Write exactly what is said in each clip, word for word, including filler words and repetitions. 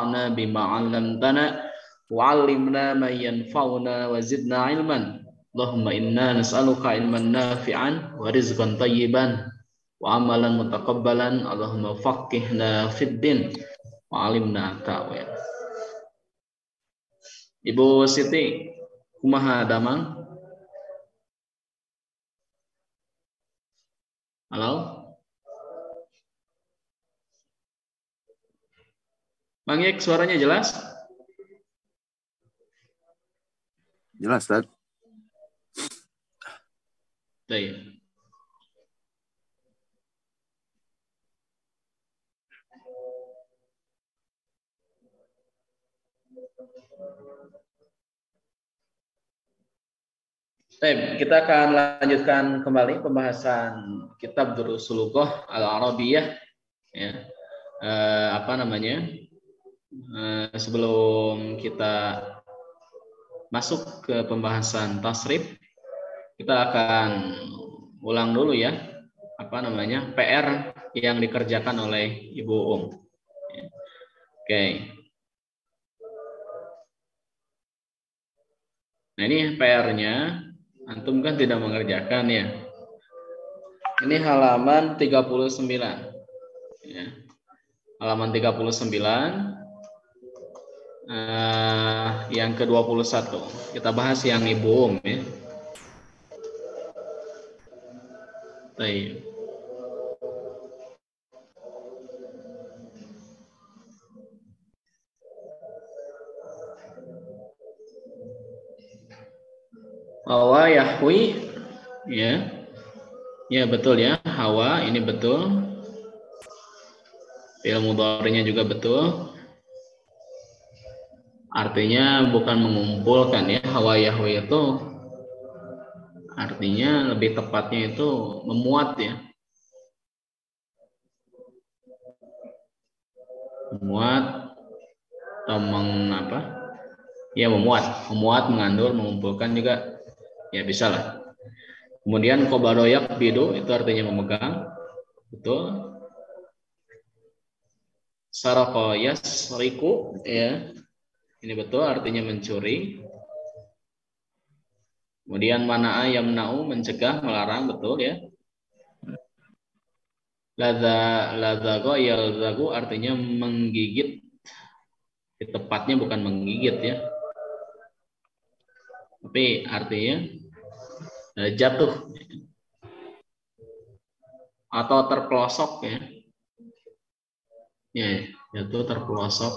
wanfa'na bima 'allamtana wa 'allimna ma yanfa'una wa zidna 'ilman. Allahumma inna nas'aluka 'ilman nafi'an wa rizqan thayyiban wa amalan mutaqabbalan. Allahumma faqihna fid din wa 'allimna ta'wil. Ibu Siti, kumaha damang? Halo? Bang Yek, suaranya jelas? Jelas, Ustaz. Baik. Baik, kita akan lanjutkan kembali pembahasan kitab Durusul Lughah Al-Arabiyah, ya. Eh, apa namanya? Eh, sebelum kita masuk ke pembahasan tasrif, kita akan ulang dulu ya, apa namanya, P R yang dikerjakan oleh Ibu Um. Oke. Nah ini P R-nya, antum kan tidak mengerjakan ya. Ini halaman tiga puluh sembilan. Ya. Halaman tiga puluh sembilan. Uh, yang ke dua puluh satu. Kita bahas yang Ibu Um ya. Baik. Hawa yahwi, ya, ya betul ya, hawa ini betul. Fi'il mudhari'nya juga betul. Artinya bukan mengumpulkan ya, hawa yahwi itu artinya lebih tepatnya itu memuat ya, memuat atau mengapa? Ya memuat, memuat, mengandung, mengumpulkan juga. Ya bisa lah. Kemudian kobaroyak bidu itu artinya memegang, betul. Sarakoyas riku, ya, ini betul artinya mencuri. Kemudian mana'a yamna'u mencegah, melarang, betul ya. Ladza ladzago yalzagu artinya menggigit. Tepatnya bukan menggigit ya, tapi artinya jatuh atau terpelosok ya, ya jatuh terpelosok.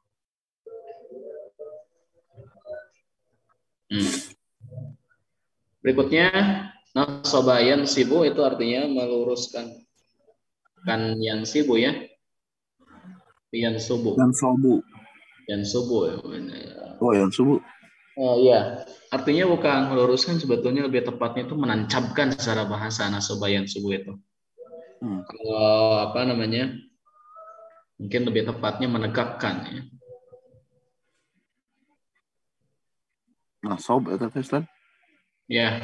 Hmm. Berikutnya nasobayan sibu itu artinya meluruskan, kan yang sibu ya, yang subuh, yang subuh, yang subuh ya. Oh yang subuh. Oh iya, artinya bukan meluruskan, sebetulnya lebih tepatnya itu menancapkan secara bahasa nasobayan subuh itu. Hmm. Kalau apa namanya, mungkin lebih tepatnya menegakkan ya. Nasob itu Ustaz. Ya,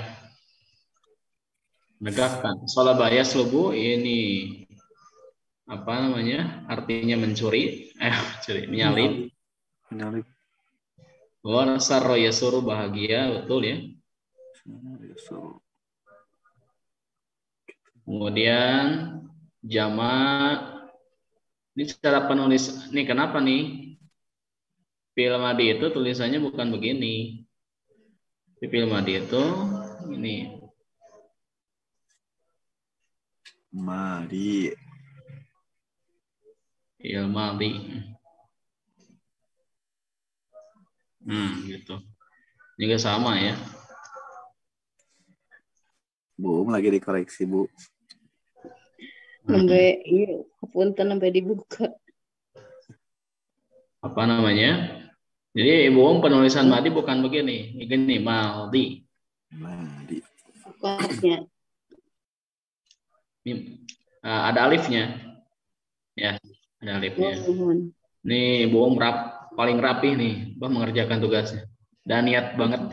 menegakkan. Solabaya slubu ini apa namanya? Artinya mencuri, eh mencuri, menyalip. Menyalip. Warasarro yasuru bahagia, betul ya. Kemudian jama, ini secara penulis, nih kenapa nih? Fi'il madhi itu tulisannya bukan begini. Fi'il madhi itu ini. Madi. Fi'il madhi. Hmm, gitu. Juga sama ya. Bu, lagi dikoreksi, Bu. Sampai iya, kepunten sampai dibuka. Apa namanya? Jadi Ibu Om penulisan madi bukan begini. Begini, maldi. Madi. Bukannya. Uh, ada alifnya. Ya, ada alifnya. Oh, nih Ibu Om rap, paling rapih nih, bah mengerjakan tugasnya. Dan niat banget.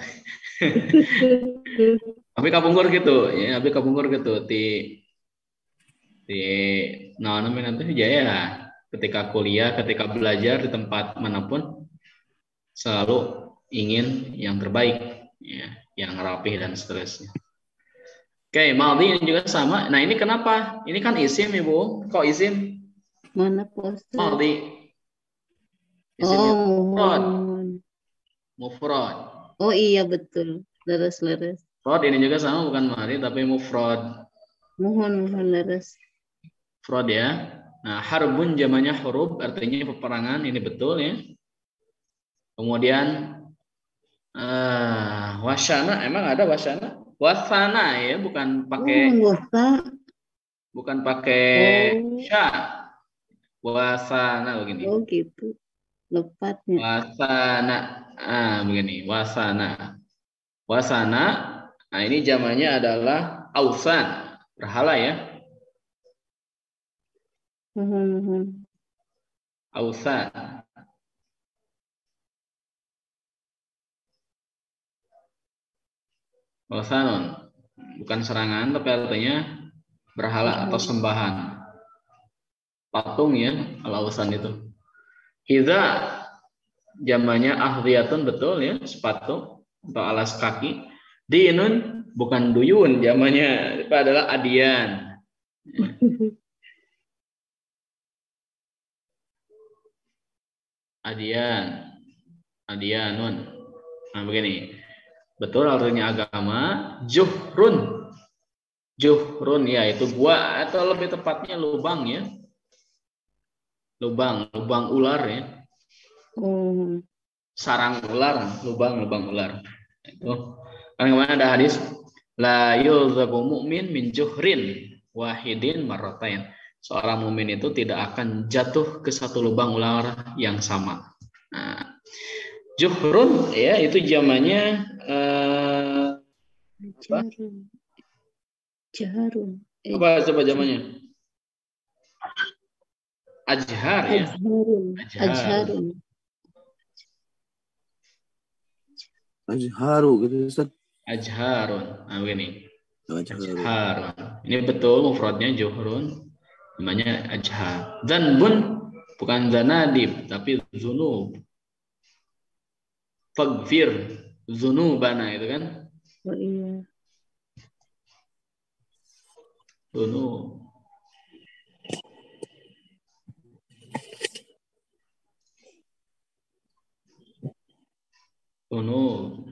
Tapi kapungkur gitu, ya, tapi kapungkur gitu di di nah namanya nanti jaya. ketika kuliah, ketika belajar di tempat manapun selalu ingin yang terbaik, ya, yang rapih dan seterusnya. Oke, madhi ini juga sama. Nah ini kenapa? Ini kan isim Ibu. Kok isim? Mana Pak Ustaz? Madhi. Isim Oh, itu mohon, mufrad. mohon. Mufrad. Oh iya betul. Leres-leres. Mufrad ini juga sama, bukan madhi tapi mufrad. Mohon, mohon leres. Mufrad ya. Nah, harbun jamannya huruf, artinya peperangan, ini betul ya. Kemudian uh, wasyana, emang ada wasyana? Wasana ya, bukan pakai Oh, Bapak. bukan pakai Oh, sya. Wasana begini. oh gitu. Lepatnya. Wasana, ah begini. Wasana, wasana. Nah ini jamannya adalah ausan, berhala ya. Mohon, mohon. Ausan. Ausanun, bukan serangan, tapi artinya berhala atau sembahan. Patung ya, al-ausan itu. Hiza jamannya ahdiyatun, betul ya, sepatu atau alas kaki. Dinun bukan duyun, jamannya itu adalah adian. Adian, adianun. Nah begini, betul artinya agama. Juhrun, juhrun ya itu gua atau lebih tepatnya lubang ya, lubang, lubang ular ya. Oh. Sarang ular, lubang, lubang ular. Itu kan kemana ada hadis la yulzabu mu'min min juhrin wahidin marratain. Seorang mukmin itu tidak akan jatuh ke satu lubang ular yang sama. Nah, juhrun ya itu zamannya eh, Jarum. Jarum. Eh, apa coba zamannya? Ajhar ya. Ajharun. Ajhar. Ajharun. Ajharu gitu Ustaz. Ajharun. Nah begini. Ajharu. Ajharun. Ini betul mufradnya juhrun. Namanya ajhar. Zanbun bukan zanadib tapi zunub. Faghfir zunubana itu kan. Oh iya. Zunub. Zunub.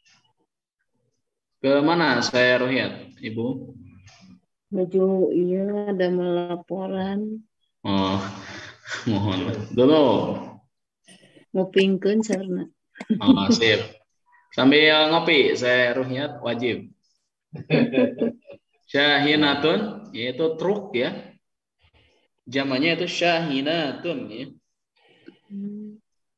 Ke mana saya Ruhyat, Ibu? Baju iya ada melaporan. Oh, mohon. Dulu. Ngopingkeun sarna. Oh, sip. Sambil ngopi, saya Ruhyat wajib. Syahinatun, yaitu truk ya. Jamannya itu syahinatun ya. Hmm.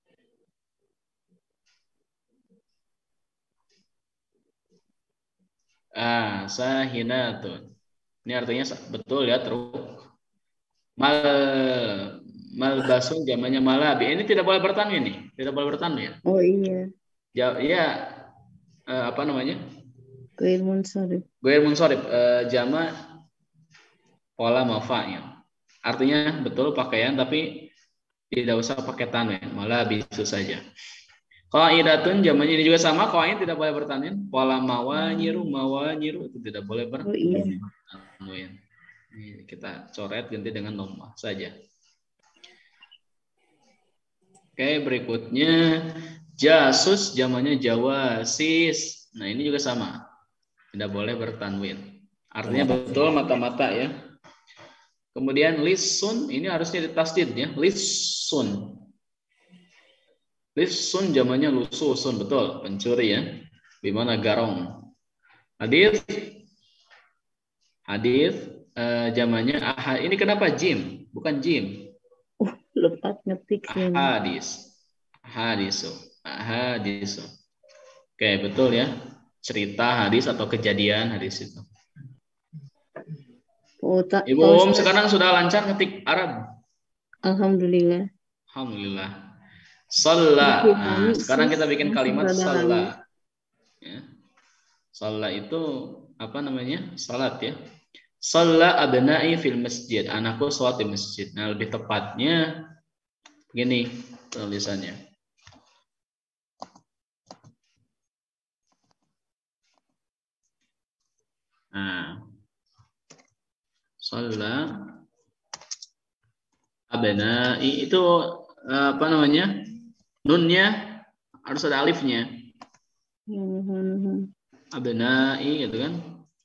Ah, syahinatun. Ini artinya betul ya truk. Mal malbasun jamannya malabi. Ini tidak boleh bertanwin nih, tidak boleh bertanwin ya. Oh iya. Ya, ya eh, apa namanya? Ghair munsharif. Ghair munsharif, eh, jama pola mafa'il. Artinya betul pakaian tapi tidak usah pakai tanwin, malah bisu saja. Qaidatun jamannya ini juga sama, qaid tidak boleh bertanwin. Pola mawanyiru, mawanyiru itu tidak boleh bertanwin. Oh iya. Ini kita coret ganti dengan nomah saja. Oke, berikutnya jasus jamannya jawasis. Nah, ini juga sama. Tidak boleh bertanwin. Artinya betul mata-mata ya. Kemudian lisun ini harusnya ditasdid ya. Lisun. Lisun jamannya lususun, betul, pencuri ya. Bimana garong. Hadis hadis eh, jamannya ahad. Ini kenapa jim? Bukan jim. Uh, lepat ngetik sini. Hadis. Hadisu. Hadisu. Oke, betul ya. Cerita hadis atau kejadian hadis itu. Oh, tak, Ibu oh, Om sekarang sudah lancar ngetik Arab. Alhamdulillah. Alhamdulillah. Shalla. Nah, sekarang kita bikin kalimat shalla. Ya. Shalla itu apa namanya? Salat ya. Shalla abna'i fil masjid. Anakku sholat di masjid. Nah, lebih tepatnya begini tulisannya. Nah, shalla abna'i itu apa namanya? Nunnya harus ada alifnya. Abna'i gitu kan?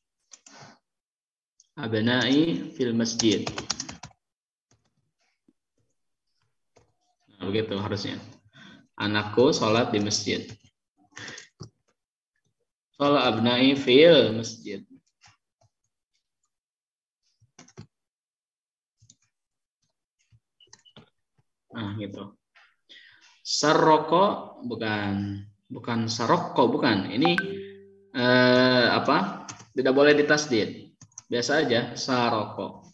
Abna'i fil masjid. Nah, begitu harusnya. Anakku sholat di masjid. Sholat abna'i fil masjid. Nah, gitu. Saroko bukan bukan saroko bukan. Ini eh, apa? Tidak boleh ditasdid. Biasa aja saroko.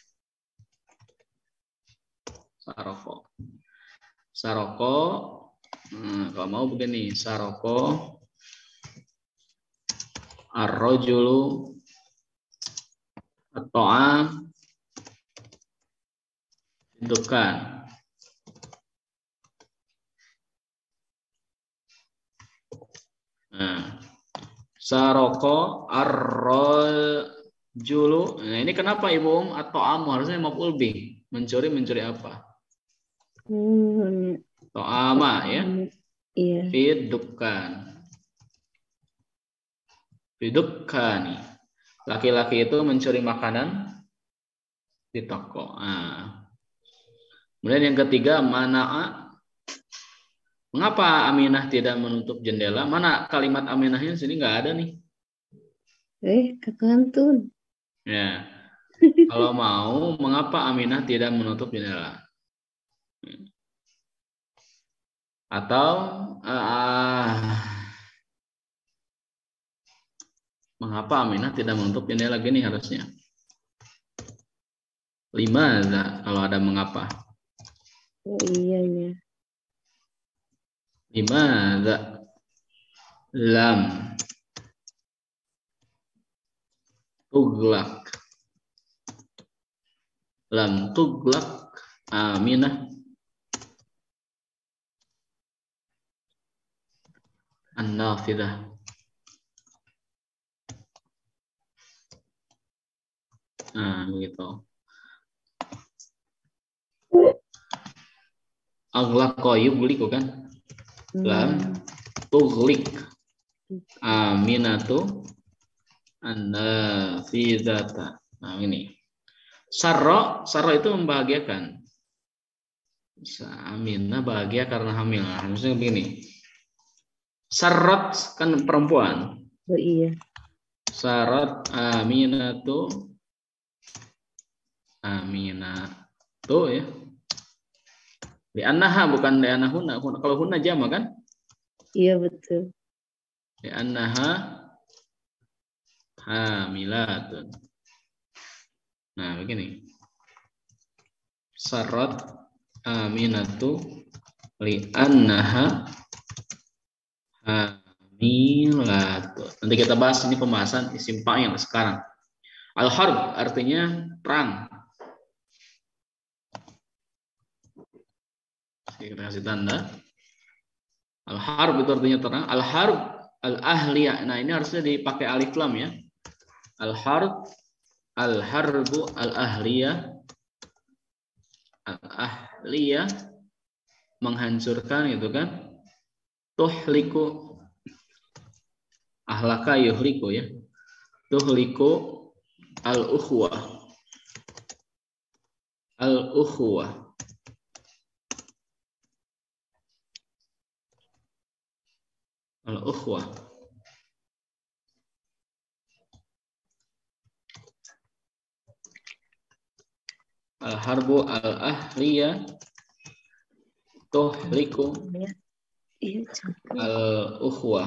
Saroko. Saroko. Nah, kalau mau begini, saroko ar-rajulu at-ta'am dukan. Nah, saroko ar-rajulu. Nah, ini kenapa Ibu? At-ta'am harusnya maf'ul bih. Mencuri mencuri apa? Hmm. Ta'ama ya. Iya. Fidukan. Fidukani. Laki-laki itu mencuri makanan di toko. Nah. Kemudian yang ketiga, mana'a. Mengapa Aminah tidak menutup jendela? Mana kalimat Aminahnya sini nggak ada nih. Eh, kekantun. Ya. Kalau mau, mengapa Aminah tidak menutup jendela? Atau uh, mengapa Aminah tidak menutup jendela gini harusnya? Lima ada, kalau ada mengapa. Oh iya ya. Lima ada. Lam tuglak. Lam tuglak Aminah an-nafidah. Nah, begitu. Aghlaqa yughliqu kan? Lam tughliq Aminatu an-nafidata. Nah, ini. Sarra, sarra itu membahagiakan. Aminah bahagia karena hamil. Nah, maksudnya begini. Sarrat kan perempuan. Oh iya. Sarrat Aminatu Aminatu ya. Di annaha bukan di annahuna. Kalau hunna jama kan? Iya betul. Di annaha hamilatun. Nah, begini. Sarrat Aminatu li annaha hamilatun. Nanti kita bahas ini pembahasan isim fa'il yang sekarang. Al-harb artinya perang. Kita kasih tanda. Al-harb itu artinya terang. Al-harb al-ahliyah. Nah, ini harusnya dipakai alif lam ya. Al-harb al-harbu al-ahliyah. Al-ahliyah menghancurkan gitu kan. Tuhliku ahlaka yuhliku ya. Tuhliku al-ukhwah. Al-ukhwah. Al-ukhwah. Al-harbu al-ahliyah tuhliku al-ukhwah.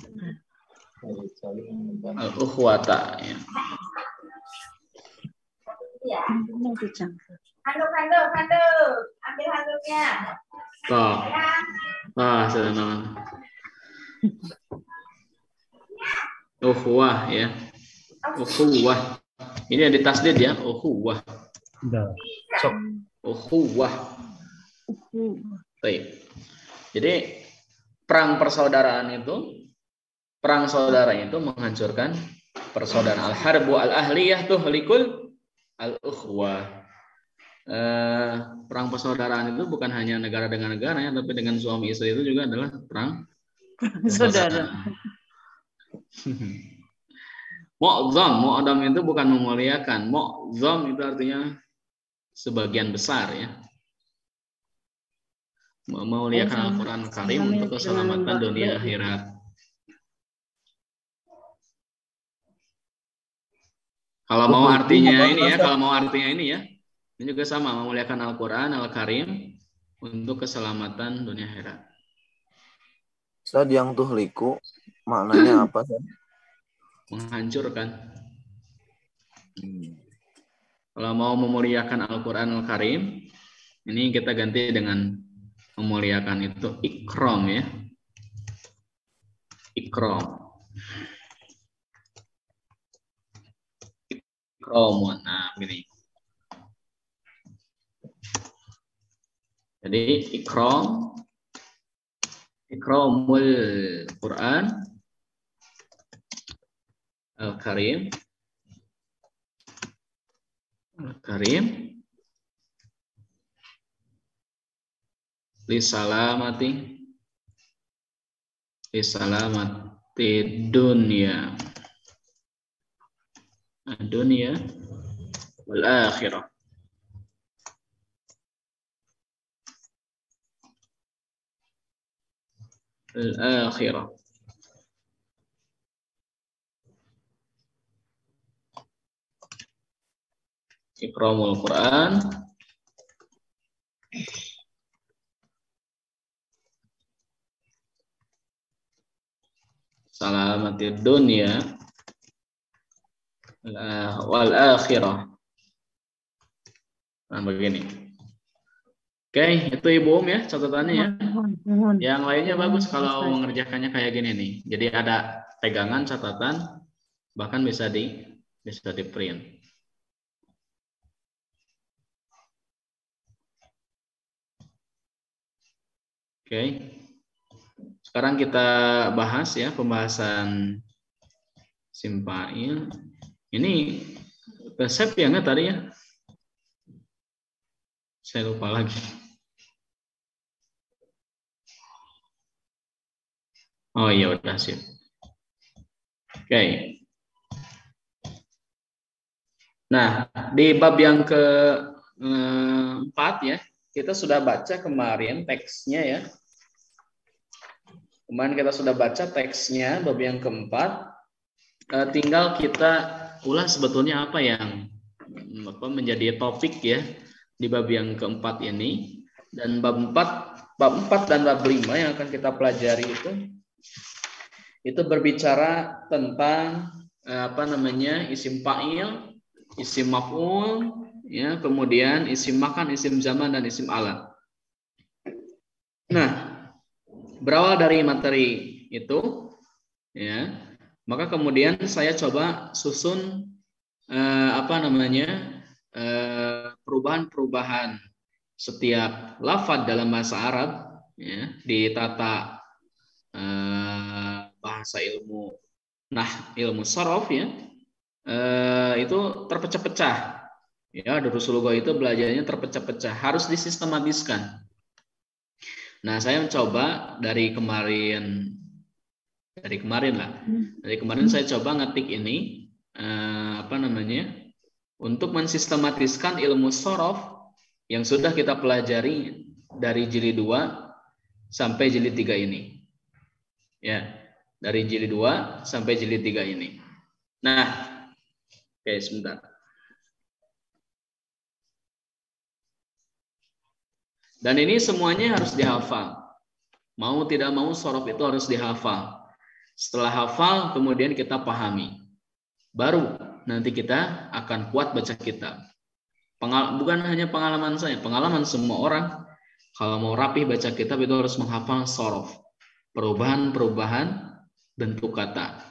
Al-ukhwata ya. Handuk, handuk, handuk. Ambil handuknya. Toh. Ah, sudah. Ukhwah ya. Ukhuwah. Ini yang ditasdid ya, ukhuwah. Dah. Sok. Ukhuwah. Baik. Jadi perang persaudaraan itu, perang saudara itu menghancurkan persaudaraan. Al-harbu al-ahliyah tuhlikul al-ukhwah. Eh, perang persaudaraan itu bukan hanya negara dengan negara ya, tapi dengan suami istri itu juga adalah perang Saudara. Mu'zam, mu'adam itu bukan memuliakan. Mu'zam itu artinya sebagian besar ya. Memuliakan Al-Quran Karim untuk keselamatan dunia akhirat. Kalau mau artinya ini ya, kalau mau artinya ini ya, ini juga sama, memuliakan Al-Quran Al-Karim untuk keselamatan dunia akhirat. Ustaz, yang tuhliku maknanya apa sih? Menghancurkan. Hmm. Kalau mau memuliakan Al-Quran Al-Karim, ini kita ganti dengan memuliakan itu ikram ya. Ikram. Ikram. Nah, begini. Jadi ikram, ikramul Quran Al-Karim, Al-Karim, li salamati, li salamati dunia, dunia wal akhirah. Al-akhirah. Ikramul Quran salamatid dunia wal akhirah. Nah, begini. Oke, itu Ibu Um ya catatannya ya. Yang lainnya bagus kalau mengerjakannya kayak gini nih. Jadi ada pegangan catatan, bahkan bisa di bisa di print. Oke. Sekarang kita bahas ya pembahasan simpail. Ini resep ya nggak tadi ya? Saya lupa lagi. Oh iya udah sip. Oke. Okay. Nah, di bab yang keempat ya, kita sudah baca kemarin teksnya ya. Kemarin kita sudah baca teksnya bab yang keempat. E, tinggal kita ulas sebetulnya apa yang apa, menjadi topik ya di bab yang keempat ini. Dan bab empat, bab empat dan bab lima yang akan kita pelajari itu itu berbicara tentang apa namanya isim fa'il, isim maf'ul, ya, kemudian isim makan, isim zaman dan isim alat. Nah, berawal dari materi itu, ya, maka kemudian saya coba susun eh, apa namanya eh, perubahan-perubahan setiap lafaz dalam bahasa Arab, ya, di tata eh, bahasa ilmu nah ilmu sorof ya eh, itu terpecah-pecah ya. Durusul Lugah itu belajarnya terpecah-pecah, harus disistematiskan. Nah, saya mencoba dari kemarin dari kemarin lah dari kemarin saya coba ngetik ini eh, apa namanya untuk mensistematiskan ilmu sorof yang sudah kita pelajari dari jilid dua sampai jilid tiga ini. Ya, dari jilid dua sampai jilid tiga ini. Nah, oke, sebentar. Dan ini semuanya harus dihafal. Mau tidak mau sorof itu harus dihafal. Setelah hafal, kemudian kita pahami. Baru nanti kita akan kuat baca kitab. Pengal- bukan hanya pengalaman saya, pengalaman semua orang. Kalau mau rapih baca kitab itu harus menghafal sorof. Perubahan-perubahan bentuk kata.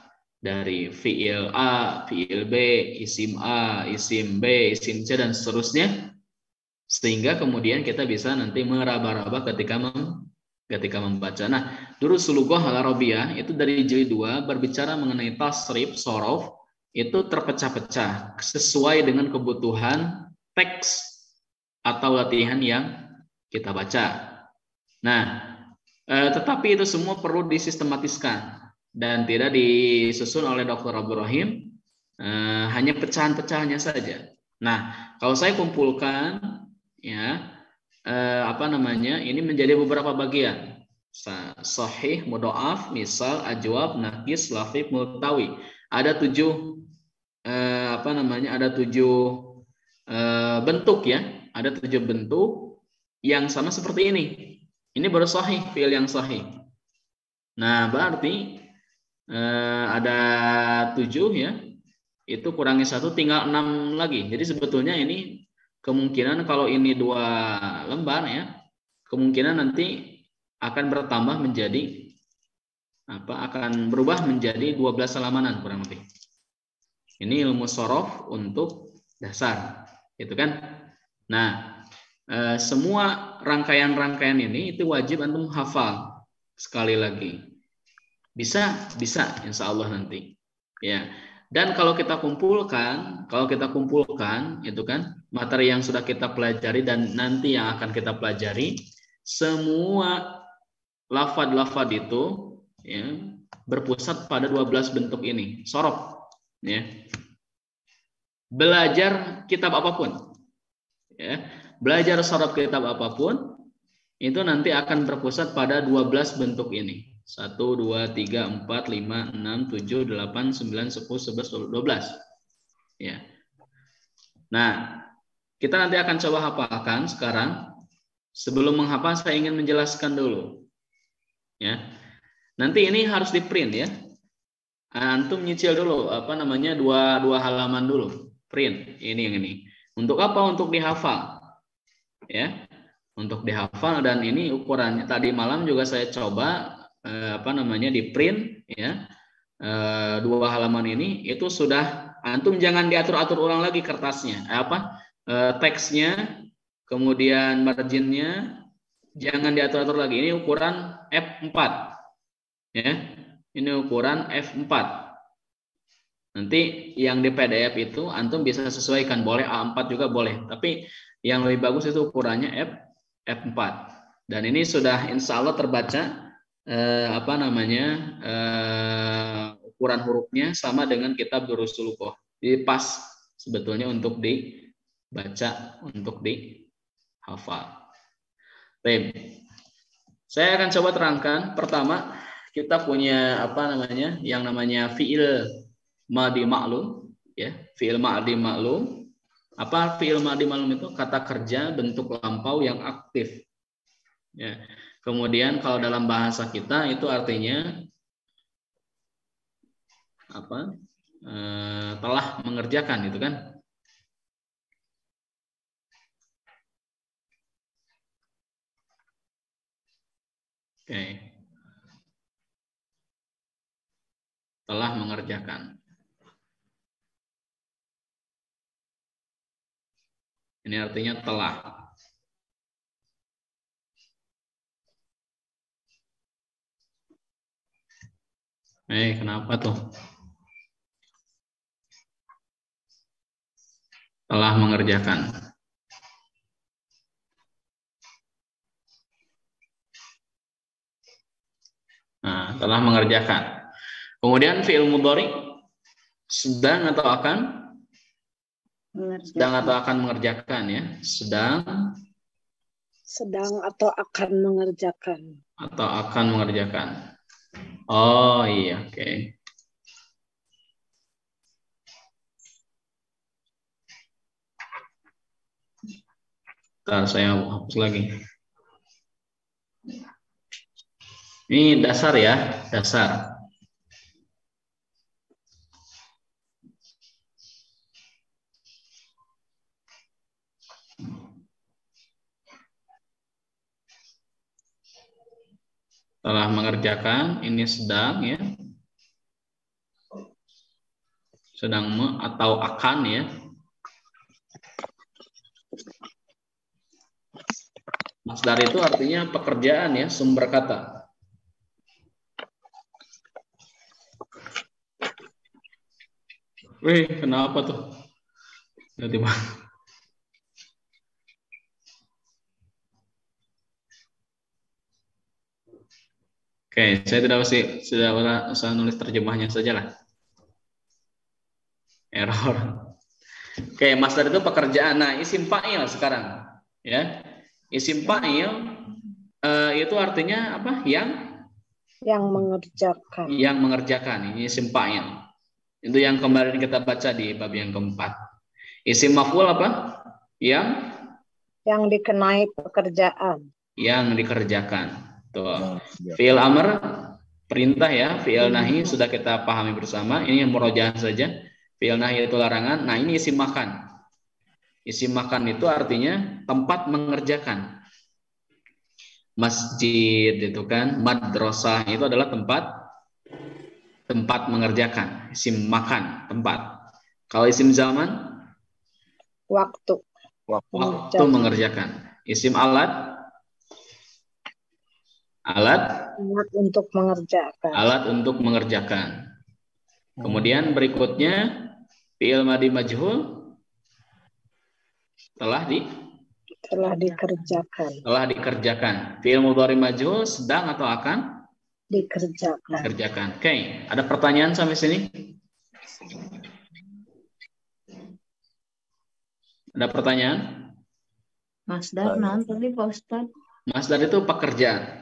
dari fiil A, fiil B, isim A, isim B, isim C, dan seterusnya, sehingga kemudian kita bisa nanti meraba-raba ketika mem ketika membaca. Nah, Durus Lughah Al-Arabiyah itu dari jilid dua berbicara mengenai tasrif, sorof, itu terpecah-pecah sesuai dengan kebutuhan teks atau latihan yang kita baca. Nah, eh, tetapi itu semua perlu disistematiskan dan tidak disusun oleh doktor Abdul Rahim, eh, hanya pecahan-pecahannya saja. Nah, kalau saya kumpulkan, ya, eh, apa namanya, ini menjadi beberapa bagian. Sahih, mudhoaf, misal, ajwab, nakis, lafif, multawi. Ada tujuh eh, apa namanya? Ada tujuh eh, bentuk, ya. Ada tujuh bentuk yang sama seperti ini. Ini baru sahih, fiil yang sahih. Nah, berarti eh, ada tujuh, ya. Itu kurangi satu, tinggal enam lagi. Jadi sebetulnya ini kemungkinan kalau ini dua lembar, ya, kemungkinan nanti akan bertambah menjadi apa? Akan berubah menjadi dua belas halamanan kurang lebih. Ini ilmu sorof untuk dasar, gitu kan? Nah, eh, semua rangkaian-rangkaian ini itu wajib antum hafal sekali lagi. Bisa, bisa, insya Allah nanti. Ya. Dan kalau kita kumpulkan, kalau kita kumpulkan, itu kan materi yang sudah kita pelajari dan nanti yang akan kita pelajari, semua lafad-lafad itu, ya, berpusat pada dua belas bentuk ini, sorof, ya. Belajar kitab apapun, ya, belajar sorof kitab apapun itu nanti akan berpusat pada dua belas bentuk ini. satu, dua, tiga, empat, lima, enam, tujuh, delapan, sembilan, sepuluh, sebelas, dua belas. Ya. Nah, kita nanti akan coba hafalkan sekarang. Sebelum menghafal saya ingin menjelaskan dulu. Ya. Nanti ini harus di print, ya. Antum nyicil dulu apa namanya dua dua halaman dulu. Print ini yang ini. Untuk apa? Untuk dihafal. Ya. Untuk dihafal, dan ini ukurannya tadi malam juga saya coba eh, apa namanya di print, ya, eh, dua halaman ini itu sudah antum jangan diatur-atur ulang lagi kertasnya, eh, apa eh, teksnya, kemudian marginnya jangan diatur-atur lagi. Ini ukuran F empat, ya, ini ukuran F empat. Nanti yang di P D F itu antum bisa sesuaikan, boleh A empat juga boleh, tapi yang lebih bagus itu ukurannya F F empat. Dan ini sudah insya Allah terbaca eh, apa namanya eh, ukuran hurufnya sama dengan kitab Durusul Lughah. Jadi pas sebetulnya untuk dibaca, untuk dihafal. Baik. Saya akan coba terangkan. Pertama, kita punya apa namanya yang namanya fiil madi maklum, ya, fiil madi maklum. Apa fiil madi maklum itu? Kata kerja bentuk lampau yang aktif. Ya. Kemudian kalau dalam bahasa kita itu artinya apa? E, telah mengerjakan, itu kan? Oke. Telah mengerjakan. Ini artinya telah. Eh, kenapa tuh? Telah mengerjakan. Nah, telah mengerjakan. Kemudian fi'il mudhari sedang atau akan? Mengerjakan. Sedang atau akan mengerjakan, ya. Sedang. Sedang atau akan mengerjakan. Atau akan mengerjakan. Oh iya, oke. Okay. Ntar saya hapus lagi. Ini dasar, ya, dasar. Telah mengerjakan, ini sedang, ya. sedang me, atau akan ya. Masdar itu artinya pekerjaan ya, sumber kata. Wih, kenapa tuh? Tiba-tiba. Oke, saya tidak usah, sudah usah nulis terjemahnya saja lah. Error. Oke, masdar itu pekerjaan. Nah, isim fa'il sekarang, ya. Isim fa'il uh, itu artinya apa? Yang Yang mengerjakan. Yang mengerjakan. Ini isim fa'il. Itu yang kemarin kita baca di bab yang keempat. Isim maf'ul apa? Yang Yang dikenai pekerjaan. Yang dikerjakan. Tuh. Fi'il amr perintah ya, fi'il nahi sudah kita pahami bersama. Ini yang murojaah saja. Fi'il nahi itu larangan. Nah, ini isim makan. Isim makan itu artinya tempat mengerjakan. Masjid itu kan, madrasah itu adalah tempat tempat mengerjakan. Isim makan, tempat. Kalau isim zaman, Waktu. waktu mengerjakan. Isim alat, alat Alat untuk mengerjakan. alat untuk mengerjakan. Kemudian berikutnya fi'il madhi majhul telah di Telah dikerjakan. telah dikerjakan. Fi'il mudhari majhul sedang atau akan Dikerjakan. dikerjakan. Oke, okay. Ada pertanyaan sampai sini? Ada pertanyaan? Masdar naon tadi Pak Ustaz? Masdar itu pekerjaan.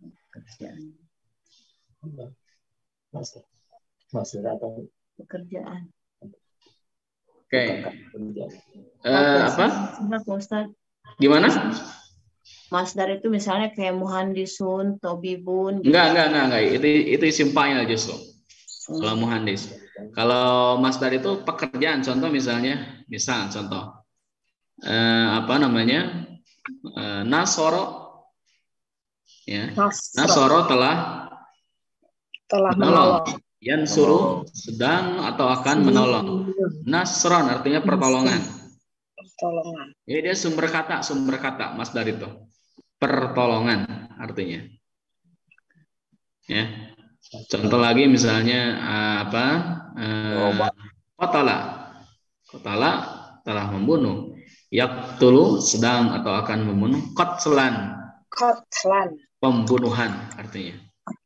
Masdar. Masdar atau Pekerjaan. Oke. Okay. Uh, apa? Pak Ustaz. Gimana? Masdar itu misalnya kayak muhandisun, tobibun. Gitu. Enggak, enggak, enggak, enggak. Itu itu isim fa'il justru. Hmm. Kalau muhandis. Kalau masdar itu pekerjaan. Contoh misalnya, misal contoh. Uh, apa namanya? Uh, Nasoro. Ya. Nasoro telah telah menolong. Yang suruh sedang atau akan menolong. Nasron artinya pertolongan. Pertolongan. Jadi dia sumber kata, sumber kata masdar itu. Pertolongan artinya. Ya. Contoh lagi misalnya uh, apa? Uh, Qatala. Qatala telah membunuh. Yaqtulu sedang atau akan membunuh. Qatlan. Qatlan. Pembunuhan artinya.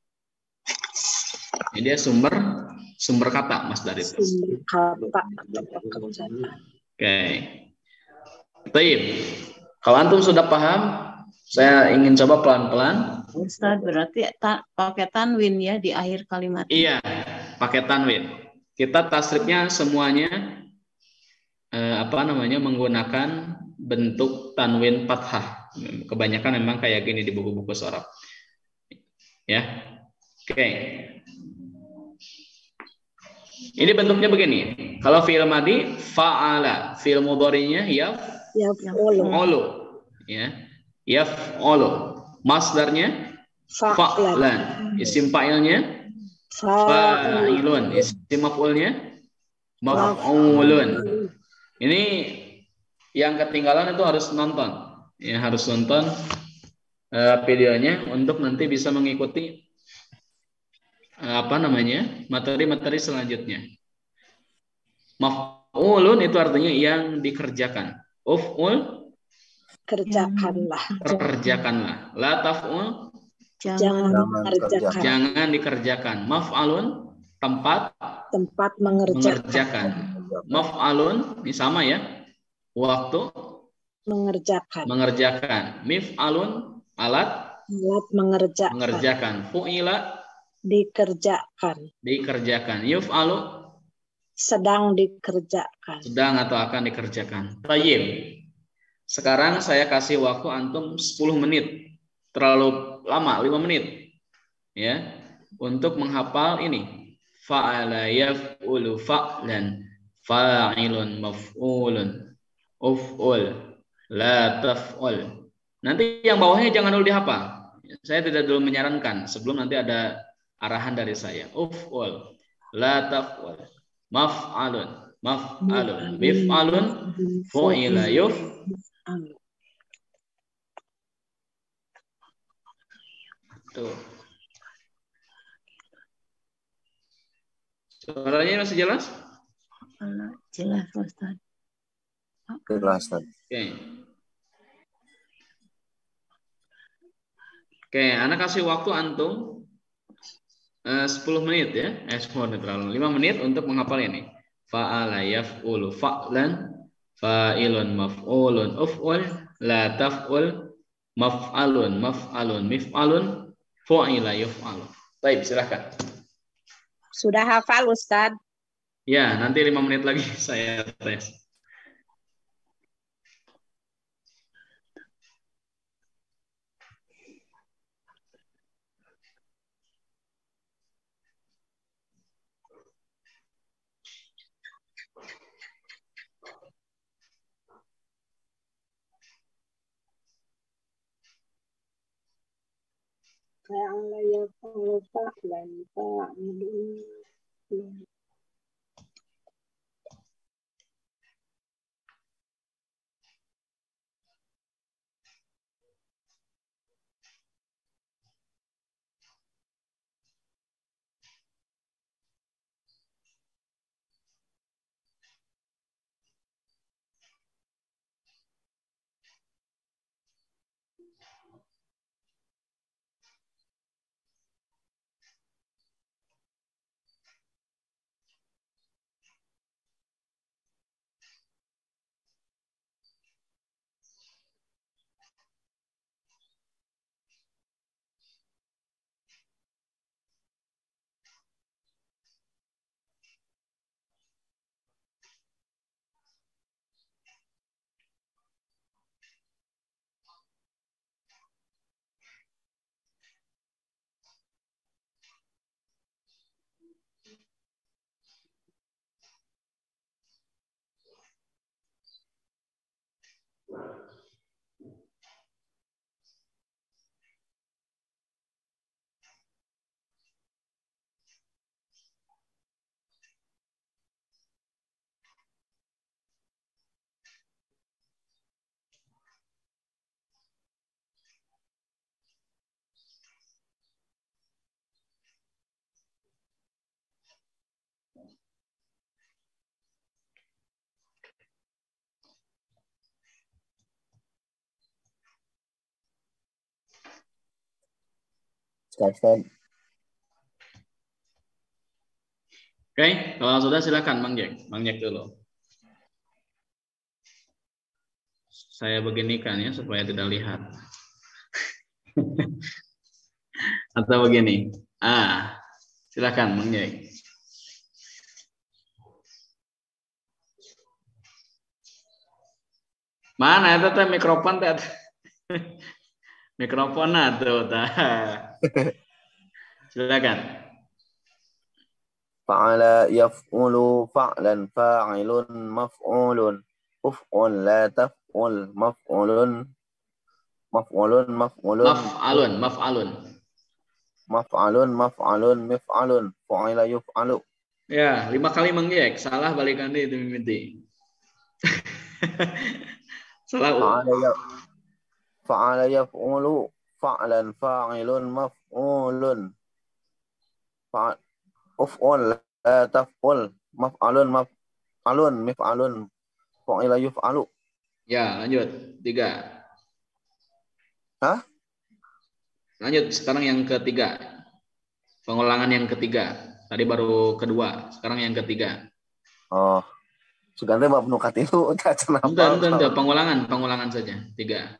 Ini dia sumber sumber kata masdar itu. Sumber kata. Oke. Okay. Taib. Kalau antum sudah paham, saya ingin coba pelan-pelan. Ustaz, berarti ta pakai tanwin ya di akhir kalimat. Iya, pakai tanwin. Kita tasrifnya semuanya eh, apa namanya menggunakan bentuk tanwin fathah. Kebanyakan memang kayak gini di buku-buku sorof. Ya. Oke. Okay. Ini bentuknya begini. Kalau fi'il madhi fa'ala, fi'il mudhari'nya ya yaf'ulu. Ya. Yaf'ulu. Masdarnya fa'lan. Isim fa'ilnya fa'ilun. Isim maf'ulnya maf'ulun. Ini yang ketinggalan itu harus nonton. Ya, harus nonton uh, videonya untuk nanti bisa mengikuti apa namanya materi-materi selanjutnya. Maf'ulun itu artinya yang dikerjakan. Uf'ul kerjakanlah. Kerjakanlah. La taf'ul jangan dikerjakan. Jangan dikerjakan. Maf'alun tempat tempat mengerjakan. mengerjakan. Maf'alun ini sama ya. Waktu mengerjakan. Mengerjakan. Mif'alun alat alat mengerjakan. Mengerjakan. Fu'ila dikerjakan. Dikerjakan. Yuf'alu sedang dikerjakan. Sedang atau akan dikerjakan. Tayyib. Sekarang saya kasih waktu antum sepuluh menit. Terlalu lama, lima menit. Ya. Untuk menghafal ini. Fa'ala yaf'ulu fa'lan. Fa'ilun maf'ulun. Uf'ul. La taf'ul. Nanti yang bawahnya jangan dulu dihafal. Saya tidak dulu menyarankan sebelum nanti ada arahan dari saya. Uf'ul. La taf'ul. maf'alun, maf'alun, mif'alun, fu'ila yuf. Tuh. Suaranya masih jelas? Jelas, Ustaz. Jelas, Ustaz. Oke. Oke, anak kasih waktu antum uh, sepuluh menit ya. Eh, sepuluh menit terlalu. lima menit untuk menghafal ini. Fa'ala yaf'ulu fa'lan, fa'ilun maf'ulun uf'ul, la taf'ul, maf'alun maf'alun mif'alun, fu'ila yuf'alu. Baik, silakan. Sudah hafal, Ustaz? Ya, nanti lima menit lagi saya tes. Fa'ala yaf'ulu fa'lan fa'ilun. Ustaz. Oke, kalau sudah silakan Mang Jack. Mang Jack dulu. Saya beginikan ya supaya tidak lihat. Atau begini. Ah, silakan Mang Jack. Mana itu teh mikrofon teh? Mikrofon tuh tah. Silakan. Fa'ala yaf'ulu fa'lan fa'ilun maf'ulun uf'ul la taf'ul maf'ulun maf'ulun maf'ulun Maf'alun, maf'alun. maf'alun maf'alun mif'alun fu'ila yuf'alu. Ya, lima kali Mang Jack. Salah balikan deh itu mimiti. Salah. Fa'ala ya fa'ala yaf'ulu fa'lan fa'ilun maf'ulun fa uf'ul la taf'ul maf'alun maf'alun mif'alun fu'ila yuf'alu. Ya, lanjut. Tiga. Hah? Lanjut, sekarang yang ketiga. Pengulangan yang ketiga. Tadi baru kedua, sekarang yang ketiga. Oh, sebenarnya bab nukat itu tak kenapa. Entar, entar, entar. Pengulangan, pengulangan saja. Tiga.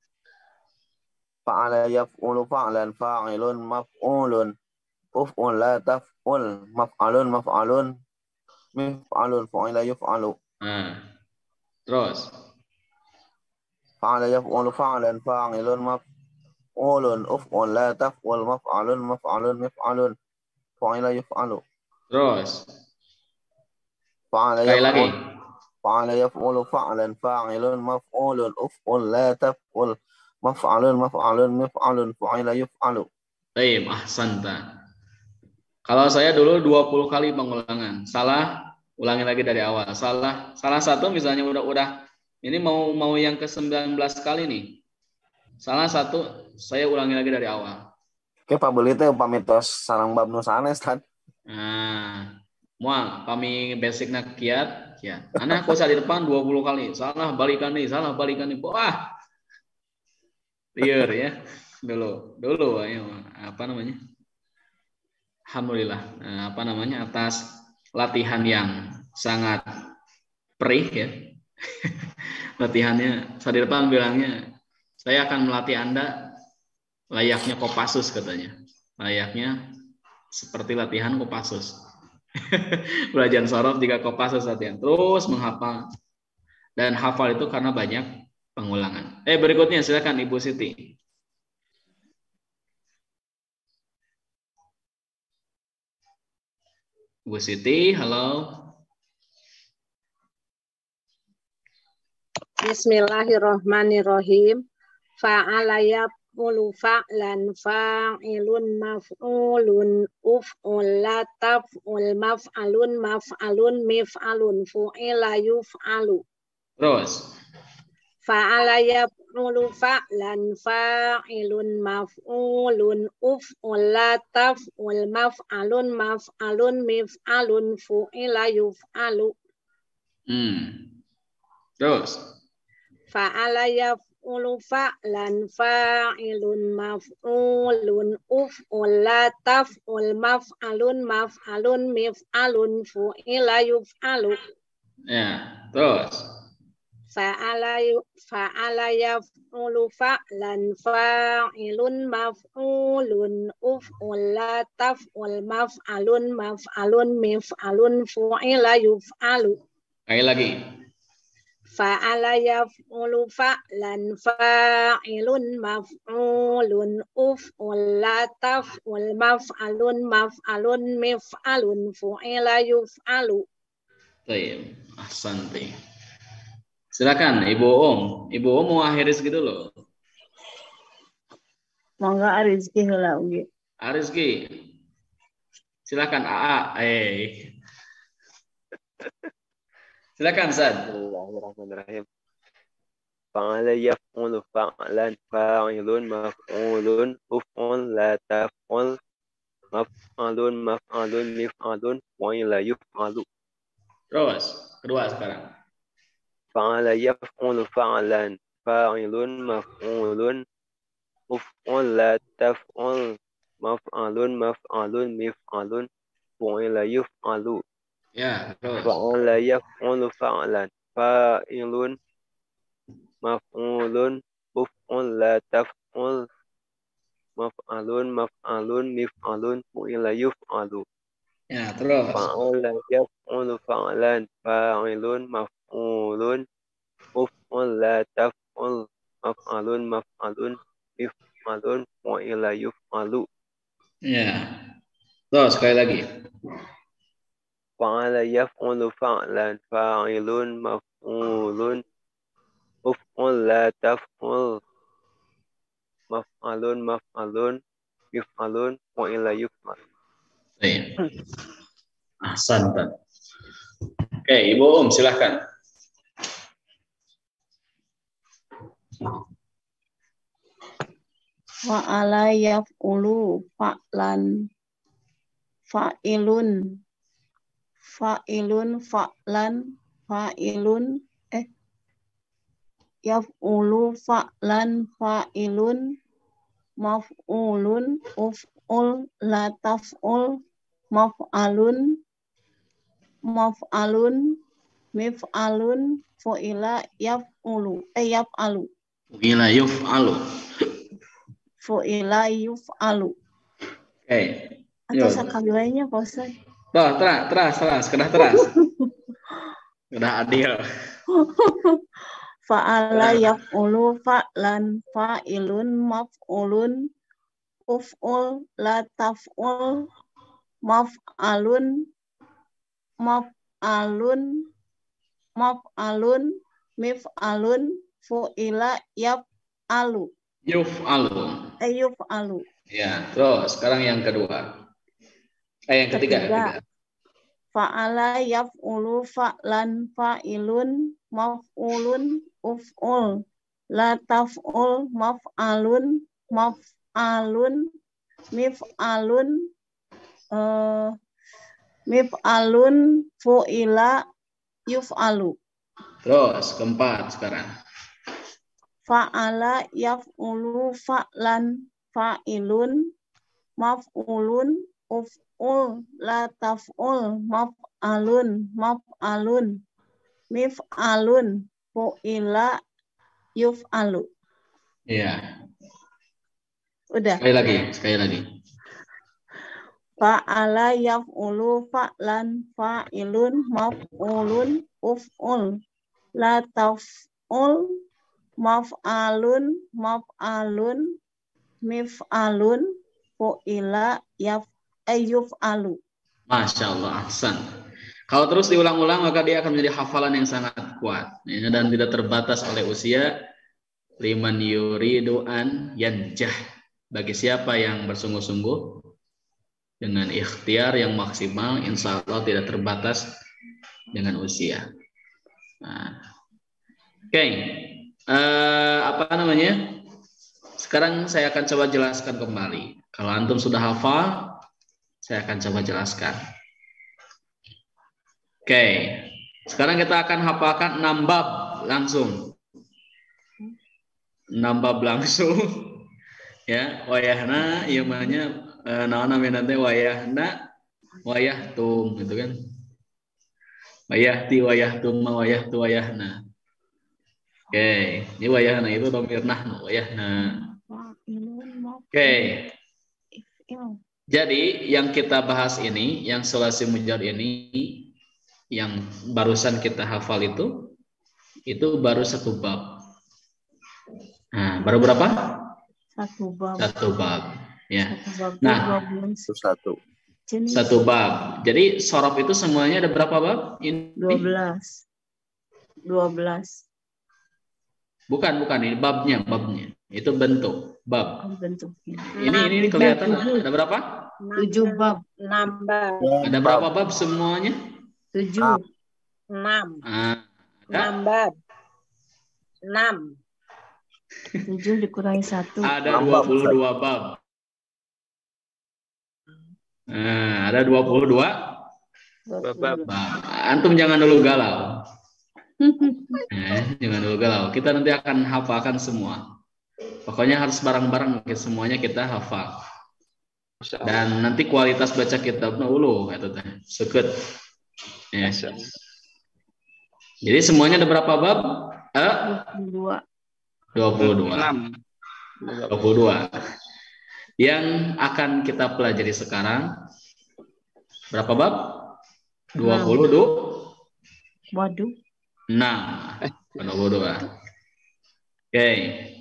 Fa'ala yaf'ulu fa'lan fa'ilun maf'ulun uf'ul la taf'ul maf'alun maf'alun mif'alun fu'ila yuf'alu. Nah, terus. Fa'ala yaf'ulu fa'lan fa'ilun maf'ulun uf'ul la taf'ul maf'alun maf'alun mif'alun fu'ila yuf'alu. Terus. Fa'ala Sekali lagi. Fa'ala yaf'ulu fa'lan fa'ilun maf'ulun uf'ul la taf'ul maf'alun maf'alun mif'alun fu'ila yuf'alu. Baik, ahsanta. Kalau saya dulu dua puluh kali pengulangan. Salah Ulangi lagi dari awal. Salah salah satu misalnya udah udah ini mau mau yang ke sembilan belas kali nih. Salah satu saya ulangi lagi dari awal. Oke, Pak Beli teh pamitos sareng bab nu sanes kan. Nah, moal kami basicnya kiat, ya. Anak kosa di depan dua puluh kali. Salah balikan nih, salah balikan nih. Wah. Liar ya. Dulu, dulu ayo apa namanya? Alhamdulillah. Nah, apa namanya? Atas latihan yang sangat perih ya. Latihannya saya di depan bilangnya, saya akan melatih Anda layaknya Kopassus katanya. Layaknya seperti latihan Kopassus. Belajar sorof jika Kopassus latihan. Terus menghafal. Dan hafal itu karena banyak pengulangan. Eh berikutnya silakan Ibu Siti. Ibu Siti, halo. Bismillahirrahmanirrahim. Fa'ala yaf'ulu fa'lan fa'ilun maf'ulun uf'ul la taf'ul maf'alun maf'alun mif'alun fu'ila yuf'alu. Terus. Fa'ala yaf'ulu fa'lan fa'ilun maf'ulun uf'ul la taf'ul maf'alun maf'alun mif'alun fu'ila yuf'alu. Hmm. Terus. Fa'ala yaf'ulu fa'lan fa'ilun maf'ulun uf'ul la taf'ul maf'alun maf'alun mif'alun fu'ila yuf'alu. Ya, terus. Fa'ala fa'ala yaf'ulu fa'lan fa'ilun maf'ulun uf'ul la taf'ul maf'alun maf'alun mif'alun fu'ila yuf'alu. Sekali lagi. Fa'ala yaf'ulu fa'lan fa'ilun maf'ulun uf'ul la taf'ul maf'alun maf'alun mif'alun fu'ila yuf'alu. Baik, ahsanti. Silakan Ibu Om. Ibu Om mau akhiris gitu loh. Mangga Arizki heula ugi. Arizki. Silakan A A. Eh. Silakan Sad. Bismillahirrahmanirrahim. Fa'ala yaf'ulu fa'lan fa'ilun maf'ulun uf'ul la taf'ul maf'alun maf'alun mif'alun fu'ila yuf'alu. Terus, kedua sekarang. Fa'ala yaf'ulu fa'lan fa'ilun maf'ulun uf'ul la taf'ul maf'alun maf'alun mif'alun fu'ila yuf'alu. Ya, terus. Fa'ala yaf'ulu fa'lan fa'ilun maf'ulun uf'ul la taf'ul maf'alun maf'alun mif'alun fu'ila yuf'alu. Ya, terus. Fa'ala yaf'ulu fa'lan fa'ilun maf'ulun uf'ul la taf'ul maf'alun maf'alun mif'alun fu'ila yuf'alu. Ya. Terus sekali lagi. Fa'ala yaf'ulu fa'lan fa'ilun maf'ulun uf'ul la taf'ul maf'alun maf'alun mif'alun fu'ila yuf'alu. Baik. Ahsan. Oke, Ibu Om silakan. Fa'ala yaf'ulu fa'lan fa'ilun fa'ilun fa'lan fa'ilun eh yaf'ulu fa'lan fa'ilun maf'ulun uf'ul la taf'ul maf'alun maf'alun mif'alun fu'ila yaf'ulu eh yaf'alu Fu'ila yuf'alu. fu'ila yuf'alu. Oke. Atau sekali lainnya Pak Ustaz. Tuh, teras, teras, teras, kedah teras. Kedah adil. Fa'ala yaf'ulu fa'lan fa'ilun maf'ulun uf'ul la taf'ul maf'alun maf'alun maf'alun mif'alun fu'ila yaf'alu. Yuf'alu. Eh yuf'alu. Ya, terus sekarang yang kedua. Eh yang ketiga, Ketiga. ketiga. Fa'ala yaf'ulu fa'lan fa'ilun maf'ulun uf'ul la taf'ul maf'alun maf'alun mif'alun uh, mif'alun fu'ila yuf'alu. Terus keempat sekarang. Fa'ala yaf'ulu fa'lan fa'ilun maf'ulun uf'ul la taf'ul maf'alun maf'alun mif'alun fu'ila yuf'alu. Iya. Udah. Sekali lagi, sekali lagi. Fa'ala yaf'ulu fa'lan fa'ilun maf'ulun uf'ul la taf'ul maf'alun maf'alun mif'alun fu'ila yaf ayyuf'alu. Masya Allah, ahsan. Kalau terus diulang-ulang maka dia akan menjadi hafalan yang sangat kuat ya, dan tidak terbatas oleh usia. Liman yuridu an yanjah, bagi siapa yang bersungguh-sungguh dengan ikhtiar yang maksimal, insya Allah tidak terbatas dengan usia. Nah. Oke, okay. uh, apa namanya? Sekarang saya akan coba jelaskan kembali. Kalau antum sudah hafal, saya akan coba jelaskan. Oke, okay. Sekarang kita akan hafalkan enam bab langsung. enam bab langsung. Ya, wayahna, iamanya uh, naon namanya nanti wayahna, wayahtum, gitu kan? Wayahti, wayahtum, wayahtu, wayahna. Oke, okay. Ini wayahna itu domir nahnu, wayahna. Oke. Okay. Jadi yang kita bahas ini, yang sulasi mujar ini, yang barusan kita hafal itu, itu baru satu bab. Nah, baru berapa? Satu bab. Satu bab. Ya. Satu bab. Nah, satu. Satu bab. Jadi sorof itu semuanya ada berapa bab? Ini dua belas. dua belas. Bukan, bukan ini babnya, babnya. Itu bentuk bab. Bentuknya. Ini ini, ini kelihatan ada berapa? Tujuh bab. Enam bab. Ada berapa bab semuanya? Tujuh. Enam. Ah, Enam bab. Enam. Tujuh dikurangi satu. Ada dua puluh dua bab. Nah, ada dua puluh dua bab. Antum jangan dulu galau. Eh, jangan dulu galau. Kita nanti akan hafalkan semua. Pokoknya harus bareng-bareng semuanya kita hafal. Dan nanti kualitas baca kitabnya ulu kata teh. Sekut. Ya. Jadi semuanya ada berapa bab? Eh? dua puluh dua. dua puluh dua. Yang akan kita pelajari sekarang berapa bab? dua puluh dua. Waduh. Nah, dua puluh dua. Oke.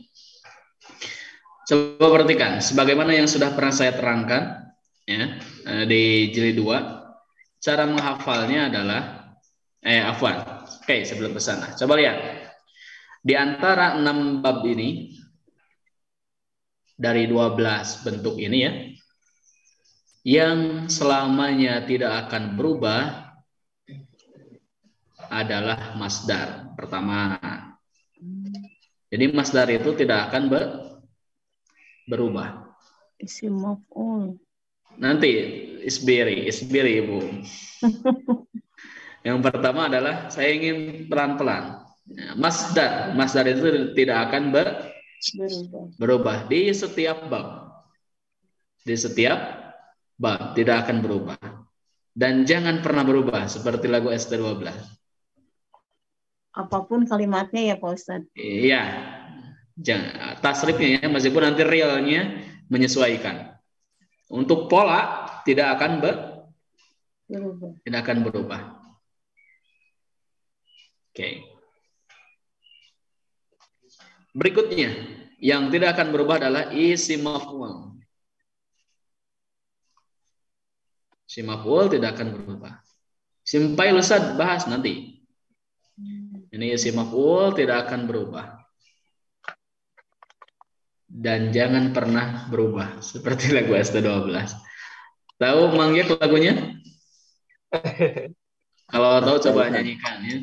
Coba perhatikan sebagaimana yang sudah pernah saya terangkan ya di jilid dua, cara menghafalnya adalah eh afwan. Oke, sebelum ke sana. Coba lihat. Di antara enam bab ini dari dua belas bentuk ini ya, yang selamanya tidak akan berubah adalah masdar pertama. Jadi masdar itu tidak akan ber, berubah. Isim maf'ul. Nanti isbiri, isbiri Ibu. Yang pertama adalah saya ingin pelan-pelan. Masdar, masdar itu tidak akan ber, Berubah. berubah di setiap bab. Di setiap bab tidak akan berubah. Dan jangan pernah berubah seperti lagu S T dua belas. Apapun kalimatnya ya Pak Ustadz. Iya. Jangan tasrifnya ya, meskipun nanti realnya menyesuaikan. Untuk pola tidak akan ber, Berubah. tidak akan berubah. Oke. Okay. Berikutnya, yang tidak akan berubah adalah isim maf'ul. Isim maf'ul tidak akan berubah. Simpai Ustaz bahas nanti. Ini isim maf'ul tidak akan berubah. Dan jangan pernah berubah seperti lagu S T dua belas. Tahu Mang Yek lagunya? Kalau tahu coba nyanyikan ya.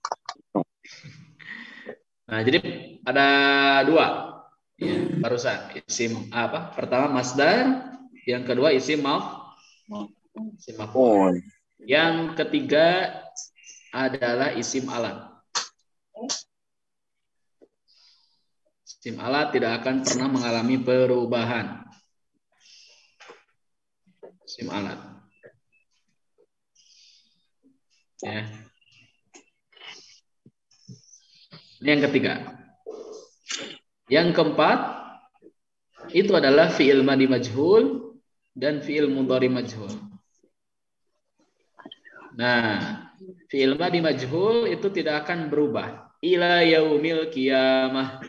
Nah, jadi ada dua ya, barusan isim apa? Pertama masdar, yang kedua isim maf, isim maf'ul. Yang ketiga adalah isim alat. Isim alat tidak akan pernah mengalami perubahan. Isim alat. Ya. Ini yang ketiga. Yang keempat itu adalah fi'il madhi majhul dan fi'il mudhari majhul. Nah, fi'il madhi majhul itu tidak akan berubah ila yaumil qiyamah.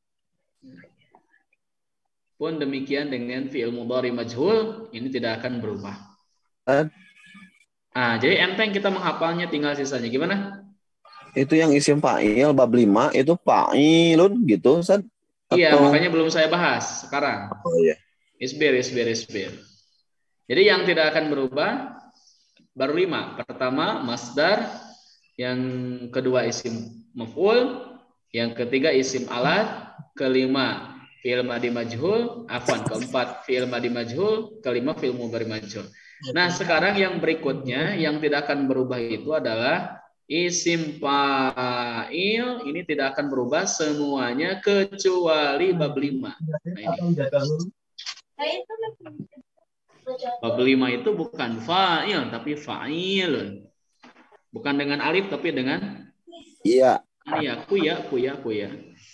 Pun demikian dengan fi'il mudhari majhul ini tidak akan berubah. Ah, jadi enteng kita menghafalnya, tinggal sisanya gimana? Itu yang isim fa'il bab lima itu fa'ilun gitu, Ustaz? Iya, Atau... makanya belum saya bahas sekarang. Oh iya. Isbir, isbir, isbir. Jadi yang tidak akan berubah baru lima. Pertama masdar, yang kedua isim maf'ul, yang ketiga isim alat, kelima fi'il madhi majhul, afwan, keempat fi'il madhi majhul, kelima fi'il mudhari majhul. Nah, sekarang yang berikutnya yang tidak akan berubah itu adalah isim fa'il. Ini tidak akan berubah semuanya kecuali bab lima. Nah, ini. Bab lima itu bukan fa'il tapi fa'ilun. Bukan dengan alif tapi dengan iya. ya, kuya, kuya, kuya.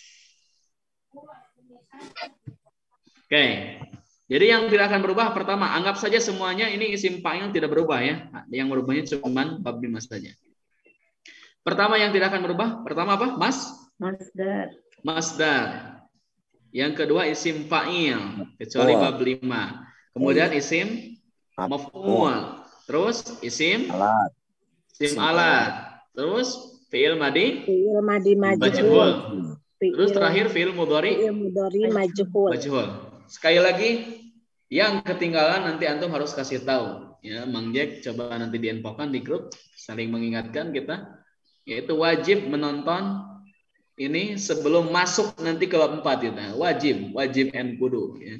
Oke. Jadi yang tidak akan berubah pertama, anggap saja semuanya ini isim fa'il tidak berubah ya. Yang berubahnya cuma bab lima saja. Pertama yang tidak akan berubah, pertama apa? Mas? Masdar. Masdar. Yang kedua isim fa'il kecuali bab lima. Kemudian isim maf'ul. Terus isim alat. Isim alat. Terus fi'il madhi Fi'il madhi majhul. majhul. Terus terakhir fi'il mudhari Fi'il mudhari majhul. majhul. Sekali lagi, yang ketinggalan nanti antum harus kasih tahu ya. Mang Jack coba nanti diinfokan di grup, saling mengingatkan kita, yaitu wajib menonton ini sebelum masuk nanti ke bab empat gitu. Wajib, wajib and kudu ya.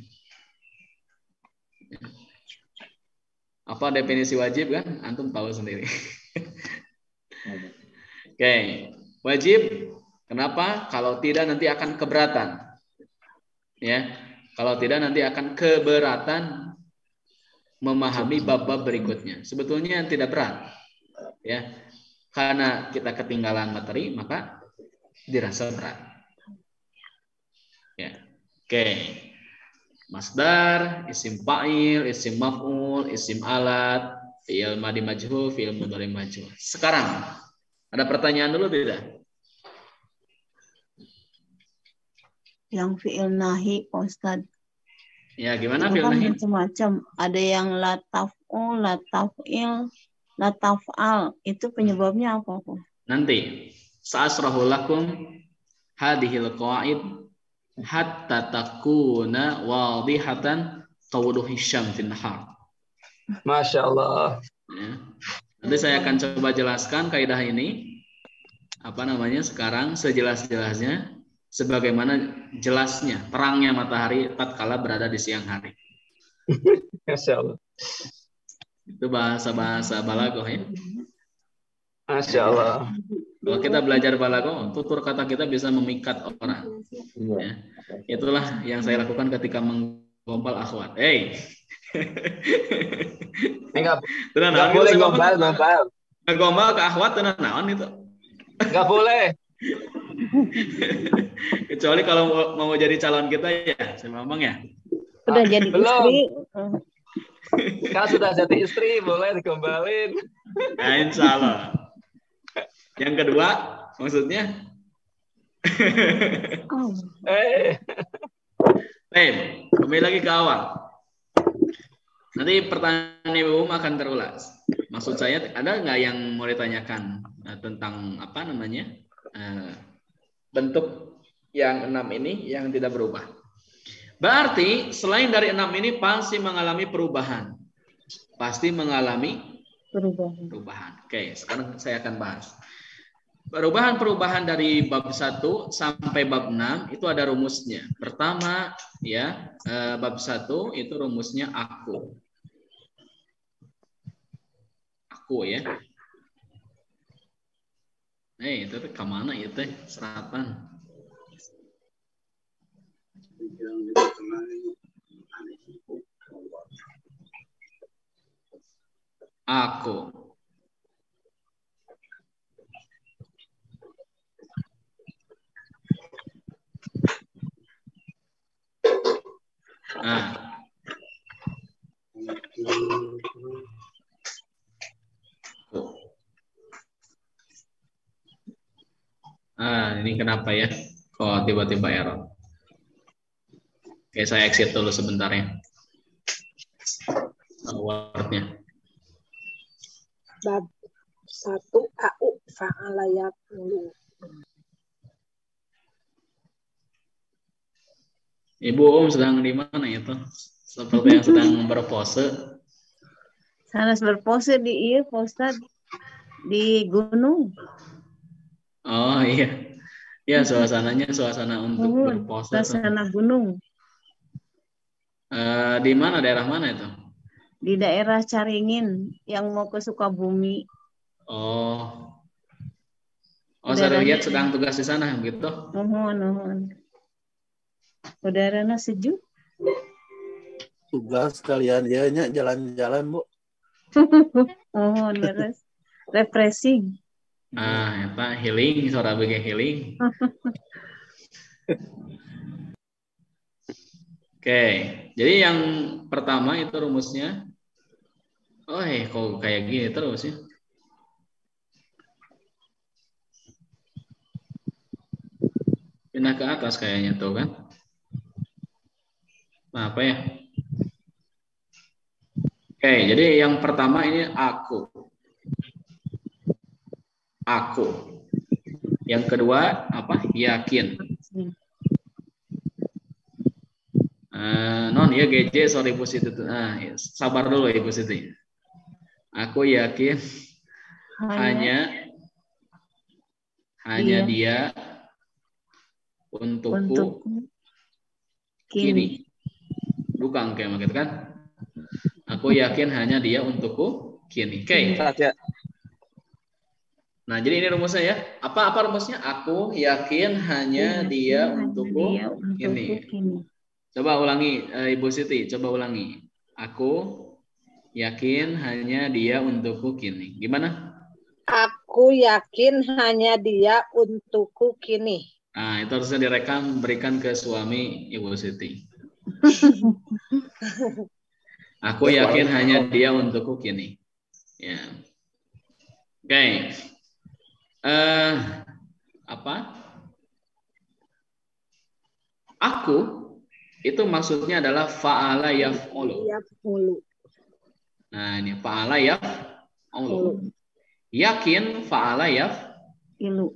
Apa definisi wajib kan? Antum tahu sendiri. Oke, wajib. Kenapa? Kalau tidak nanti akan keberatan. Ya. Kalau tidak nanti akan keberatan memahami bab-bab berikutnya. Sebetulnya tidak berat. Ya. Karena kita ketinggalan materi, maka dirasa berat. Ya. Oke. Masdar, isim fa'il, isim maf'ul, isim alat, fi'il madhi majhul, fi'il mudhari majhul. Sekarang ada pertanyaan dulu tidak? Yang fi'il nahi, Ustaz. Ya, gimana Itu fi'il kan nahi? macam-macam. Ada yang la taf'ul, la taf'il, la taf'al. Itu penyebabnya apa, Pak? Nanti sa'asrahu lakum hadhil qawaid hatta takuna wadihatan kawuduhi syamsin nahar. Masya Allah. Ya. Nanti saya akan coba jelaskan kaidah ini apa namanya sekarang sejelas-jelasnya, sebagaimana jelasnya terangnya matahari tatkala berada di siang hari. Masya Allah. Itu bahasa-bahasa balaghah ya. Masya Allah. Kalau kita belajar balaghah, tutur kata kita bisa memikat orang. Ya. Itulah yang saya lakukan ketika menggombal akhwat. Hey. Enggak, Tenan, enggak naon boleh gitu, gombal, gombal. Ngegombal ke akhwat tenan naon itu. Enggak boleh. Kecuali kalau mau, mau jadi calon kita ya, saya ngomong ya. Sudah jadi belum. istri. Kalau sudah jadi istri, boleh digombalin. Nah, insya Allah. Yang kedua, maksudnya? Oh. Eh, Baik, kembali lagi ke awal. Nanti pertanyaan Ibu akan terulas. Maksud saya, ada nggak yang mau ditanyakan uh, tentang apa namanya uh, bentuk yang enam ini yang tidak berubah? Berarti selain dari enam ini pasti mengalami perubahan, pasti mengalami Perubahan. Perubahan. Oke, sekarang saya akan bahas. Perubahan-perubahan dari bab satu sampai bab enam itu ada rumusnya. Pertama, ya, eh, bab satu itu rumusnya aku. Aku ya. Eh, itu ke mana ya teh? Selatan. Aku. Nah. Ah, ini kenapa ya? Kok tiba-tiba error? Oke, saya exit dulu sebentar ya. Word-nya. Bab satu A U fa'ala yaf'ulu. Ibu Om sedang di mana itu? Seperti yang sedang berpose. Sana berpose di iya, Pak Ustadz. Di gunung. Oh iya. Ya, suasananya suasana untuk Oh, berpose. suasana gunung. Uh, di mana, daerah mana itu? Di daerah Caringin yang mau ke Sukabumi. Oh. Oh, Udaranya, saya lihat sedang tugas di sana gitu. Nuhun, nuhun. Udaranya sejuk. Tugas kalian ya nya jalan-jalan, Bu. Oh, beres. Refreshing. Ah, eta healing, suara bege healing. Oke, jadi yang pertama itu rumusnya. Oh, eh, kok kayak gini terus ya? Pindah ke atas kayaknya tuh kan? Nah, apa ya? Oke, jadi yang pertama ini aku. Aku. Yang kedua apa? Yakin. Uh, non ya G J, sorry Ibu Siti. Nah, sabar dulu Ibu Siti. Aku yakin hanya hanya, hanya dia, dia untukku, untukku kini. Bukan kayak gitu kan? Aku yakin hanya dia untukku kini. Oke. Okay. Nah, jadi ini rumusnya ya. Apa apa rumusnya? Aku yakin hanya yakin dia hanya untukku dia kini. kini. Coba ulangi, uh, Ibu Siti. Coba ulangi. Aku yakin hanya dia untukku kini. Gimana? Aku yakin hanya dia untukku kini. Nah, itu harusnya direkam, berikan ke suami Ibu Siti. Aku yakin hanya dia untukku kini. Ya. Oke. Okay. Uh, apa? Aku itu maksudnya adalah fa'ala yaf'ulu. Nah, ini fa'ala yaf'ulu. Yakin fa'ala yaf'ilu.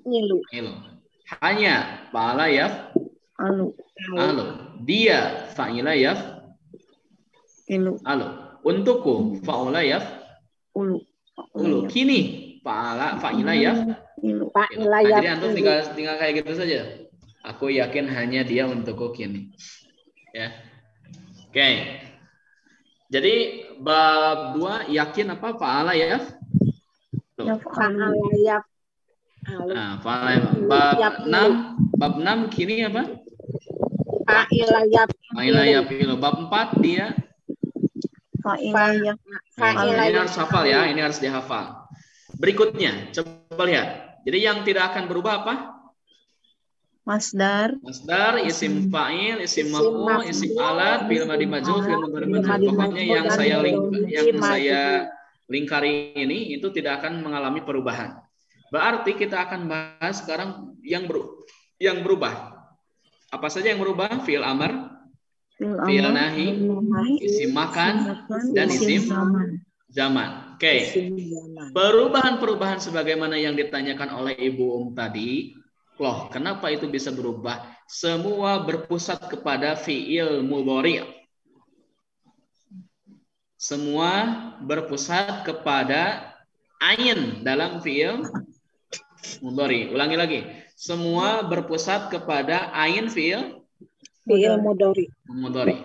Hanya fa'ala yaf'alu. Alu. Dia fa'ila yaf'ilu. Alu. Untukku fa'ala yaf'ulu. Ulu. Kini fa'ala fa'ila yaf'ilu. Nah, jadi antum tinggal tinggal kayak gitu saja. Aku yakin hanya dia untukku kini. Ya. Oke. Okay. Jadi bab dua yakin apa? Fa'ala ya? Fa'ala ya. Nah, fa'ala. Bab enam, bab enam kini apa? Fa'ila ya. Fa'ila ya fi'lu. Bab empat dia fa'ila ya. Fa'ila. Ini harus hafal ya, ini harus dihafal. Berikutnya, coba lihat. Jadi yang tidak akan berubah apa? Masdar, Masdar, isim fa'il, isim maf'ul, isim alat, fi'il madhi majhul, fi'il mudhari majhul. Pokoknya yang saya link, yang saya lingkari ini itu tidak akan mengalami perubahan. Berarti kita akan bahas sekarang yang ber, yang berubah. Apa saja yang berubah? Fi'il amr, fi'il nahi, isim makan, dan isim zaman. Oke. Okay. Perubahan-perubahan sebagaimana yang ditanyakan oleh Ibu Um tadi. Loh, kenapa itu bisa berubah? Semua berpusat kepada fi'il mudhari'. semua berpusat kepada ain dalam fiil mudhari. Ulangi lagi. Semua berpusat kepada ain fiil Fi'il mudhari. mudhari.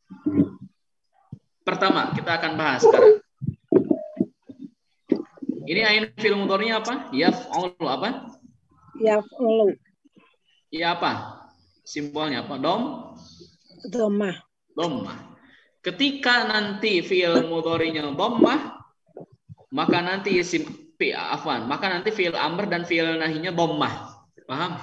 Pertama, kita akan bahas sekarang. Ini ain fiil mudhari'nya apa? Yaf'ulu apa? Yaf'ulu. Ya apa? Simbolnya apa? Dom? Dhammah. Dhammah. Ketika nanti fiil mudhari'nya dhammah, maka nanti isim fi afwan, maka nanti fiil amr dan fiil nahinya dhammah. Paham?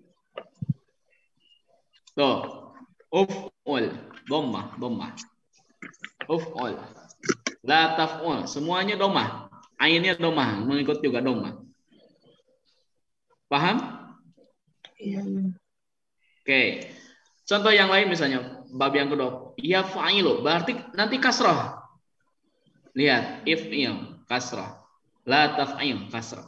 Tuh. Uf'ul, dhammah, dhammah. Uf'ul. La taf'ul, semuanya dhammah. Ainnya dhammah, mengikut juga dhammah. Paham? Iya. Oke. Contoh yang lain misalnya bab yang kedua, ya fa'ilu, berarti nanti kasrah. Lihat, if'il kasrah. La taf'il kasrah.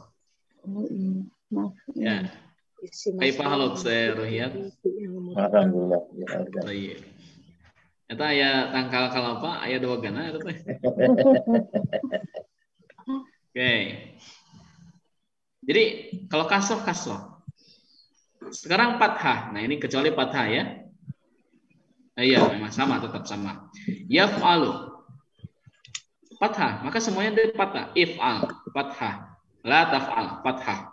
Ya. Kaifa haluk saya Ruhiyat? Alhamdulillah. Baik. Eta aya tangkal kalapa, aya dua gana eta teh. Oke. Jadi kalau kasrah kasrah. Sekarang fathah. Nah, ini kecuali fathah ya. Nah, iya, memang sama, tetap sama. Yaf'alu. Fathah, maka semuanya dari fathah. If'al, fathah. La taf'al, fathah.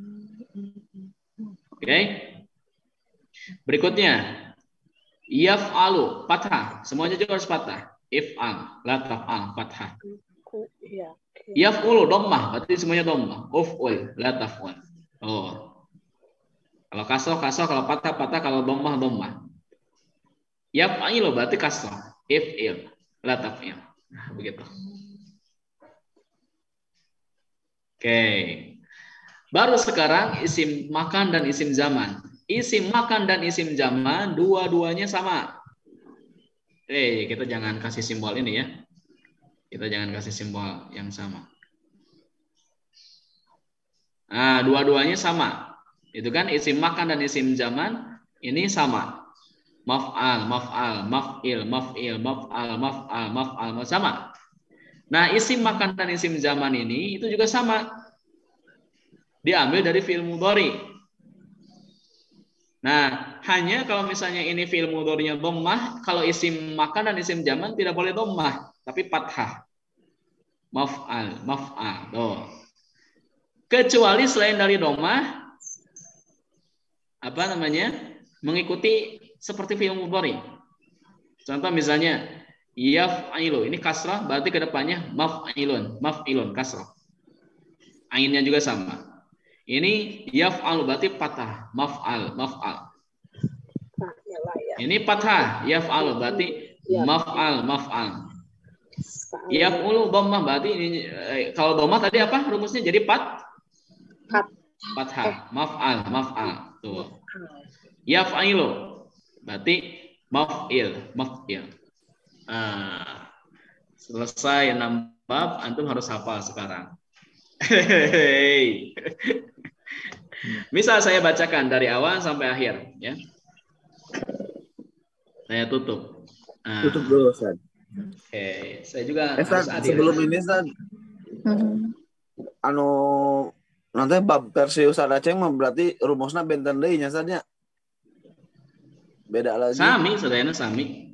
Oke. Okay. Berikutnya. Yaf'alu, fathah. Semuanya juga harus fathah. If'al, la taf'al, fathah. Yaf'ulu, dhammah. Berarti semuanya dhammah. Uf'ul, la taf'al. Oh. Kalau kasroh, kasroh. Kalau patah, patah. Kalau dhammah, dhammah. Yaf'ilu berarti kasroh. If'il. La taf'il. Nah, begitu. Oke. Baru sekarang isim makan dan isim zaman. Isim makan dan isim zaman dua-duanya sama. Eh, kita jangan kasih simbol ini ya. Kita jangan kasih simbol yang sama. Nah, dua-duanya sama. Itu kan isim makan dan isim zaman ini sama. Maf'al, maf'al, maf'il, maf'il, maf'al, maf'al, maf'al, sama. Nah, isim makan dan isim zaman ini itu juga sama. Diambil dari fi'il mudhari. Nah, hanya kalau misalnya ini fi'il mudhari'nya dhammah, kalau isim makan dan isim zaman tidak boleh dhammah, tapi fathah. Maf'al, maf'al. Tuh. Kecuali selain dari dhammah apa namanya? Mengikuti seperti fi'il mudhari. Contoh misalnya yaf'ilu, ini kasrah berarti kedepannya maf'ilun, maf'ilun kasrah. Ainnya juga sama. Ini yaf'alu berarti fathah, maf'al, maf'al. Ini fathah, yaf'alu berarti maf'al, maf'al. Yaf'ulu dhammah berarti ini eh, kalau dhammah tadi apa rumusnya jadi fat fathah, maf'al, maf'al. Tuh. Yaf'ilu berarti maf'il, maf'il. Nah, selesai enam bab, antum harus hafal sekarang. Hey. Misal saya bacakan dari awal sampai akhir, ya. Saya tutup. Nah. Tutup dulu, Ustaz. Oke, saya juga Eh, harus Ustaz, adil. sebelum ini, Ustaz. Anu nanti bab versi Ustaz Aceh mah berarti rumusnya benten deui nya, Ustaz nya. Beda lagi. Sami, sadayana sami.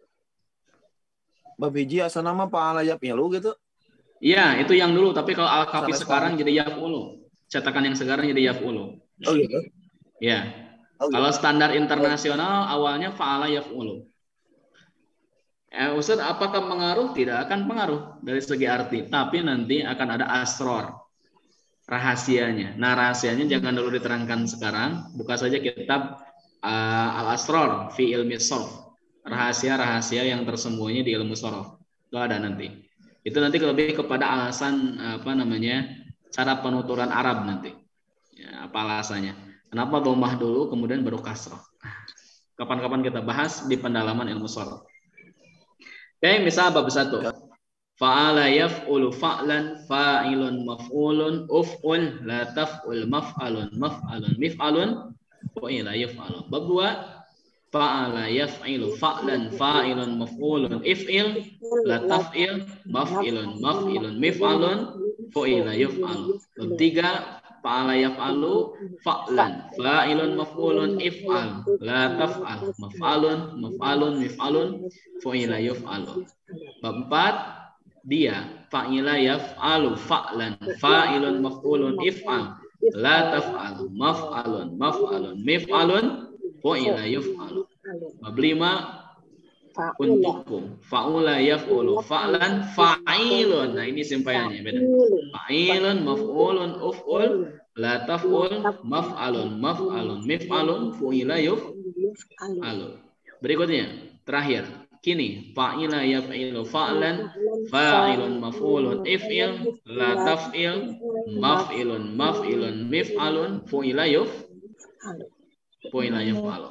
Bab hiji asal nama Pak Alayap lu gitu. Iya, itu yang dulu. Tapi kalau al-kafi Sampai sekarang jadi yaf'ulu. Cetakan yang sekarang jadi yaf'ulu. Oh gitu. Ya. Oh, gitu. Kalau standar internasional awalnya fa'ala yaf'ulu. Eh, Ustaz, apakah pengaruh? Tidak akan pengaruh dari segi arti. Tapi nanti akan ada asror. Rahasianya. Nah, rahasianya jangan dulu diterangkan sekarang. Buka saja kitab uh, Al-Asror fi ilmi sharf. Rahasia-rahasia yang tersembunyi di ilmu sharaf. Itu ada nanti. Itu nanti lebih kepada alasan apa namanya? Cara penuturan Arab nanti. Ya, apa alasannya? Kenapa dhammah dulu kemudian baru kasrah? Kapan-kapan kita bahas di pendalaman ilmu sharaf. Oke, misal bab satu. Fa'ala yaf'ulu fa'lan fa'ilun maf'ulun uf'ul la taf'ul maf'alun maf'alun mif'alun wa ila yaf'alu. Bab dua. fa'ala yaf'ilu fa'lan fa'ilun maf'ulun if'il la taf'il maf'ilun maf'ilun mif'alun fu'ila yuf'al. Bab tiga fa'ala yaf'alu fa'lan fa'ilun maf'ulun if'al la taf'al maf'alun maf'alun mif'alun fu'ila yuf'al. Bab empat dia fa'ila yaf'alu fa'lan fa'ilun maf'ulun if'al la taf'al maf'alun maf'alun mif'alun fu'ila yuf'al. Bab lima untukkum fa'ula yaf'ulu fa'lan fa'ilun. Nah ini simpaiannya beda. Fa'ilun maf'ulun uf'ul la taf'ul maf'alun maf'alun mif'alun fu'ila yuf'al. Berikutnya terakhir kini fa'ila yaf'ilu fa'lan fa'ilun maf'ulun if'il la taf'il maf'ilun maf'ilun mif'alun fu'ila yuf'al. Fu'ila yuf'al.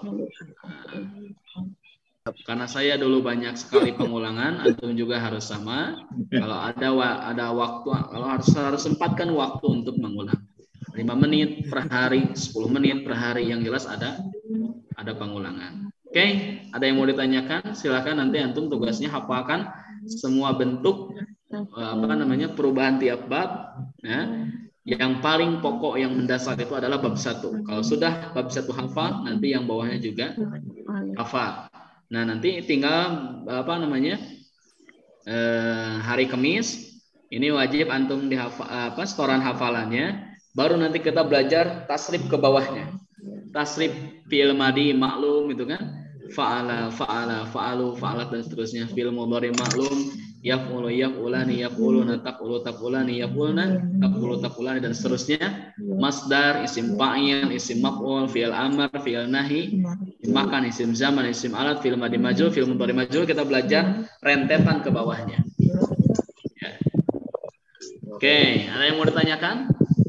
Karena saya dulu banyak sekali pengulangan, antum juga harus sama. Kalau ada ada waktu, kalau harus harus sempatkan waktu untuk mengulang. lima menit per hari, sepuluh menit per hari, yang jelas ada ada pengulangan. Oke, okay? Ada yang mau ditanyakan? Silakan, nanti antum tugasnya hafalkan semua bentuk apa namanya perubahan tiap bab. Ya. Yang paling pokok yang mendasar itu adalah bab satu. Kalau sudah bab satu hafal, nanti yang bawahnya juga hafal. Nah nanti tinggal apa namanya eh, hari Kamis ini wajib antum dihafal apa setoran hafalannya. Baru nanti kita belajar tasrif ke bawahnya. Tasrif fi'il madi maklum itu kan. Fa'ala, fa'ala, fa'alu, fa'alat dan seterusnya. Fi'il mudhari maklum, yaf'ulu, yaf'ulani, yaf'uluna, taf'ulu, taf'ulani, yaf'uluna, taf'ulu, taf'ulani dan seterusnya. Masdar, isim fa'il, isim maf'ul, fi'il amr, fi'il nahi, makan, isim zaman, isim alat, fi'il madi majhul, fi'il mudhari majhul. Kita belajar rentetan ke bawahnya. Ya. Oke, ada yang mau ditanyakan?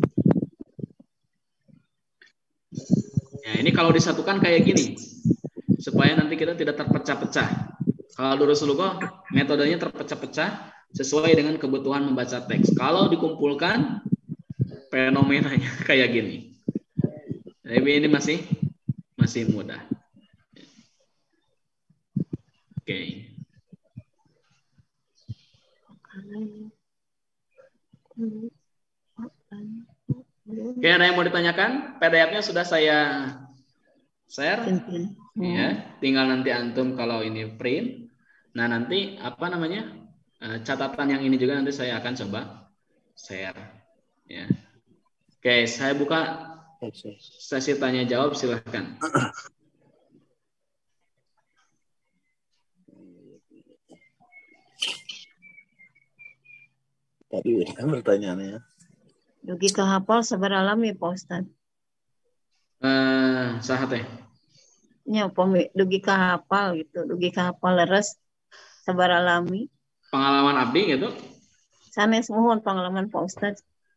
Ya, ini kalau disatukan kayak gini. Supaya nanti kita tidak terpecah-pecah. Kalau lurus lugo metodenya terpecah-pecah sesuai dengan kebutuhan membaca teks. Kalau dikumpulkan fenomenanya kayak gini. Tapi ini masih masih mudah. Oke. Okay. Oke, ada yang mau ditanyakan? P D F-nya sudah saya share. Ya, tinggal nanti antum kalau ini print. Nah, nanti apa namanya? Catatan yang ini juga nanti saya akan coba share. Ya. Oke, saya buka sesi tanya jawab, silahkan. Tadi udah pertanyaannya. Dugi kahapal sabar alami Pak Ustad. Eh, sahat teh. Nya pemi dugi kahapal gitu, dugi kahapal leres sabar alami. Pengalaman abdi gitu. Sanes mohon pengalaman Pak Ustad.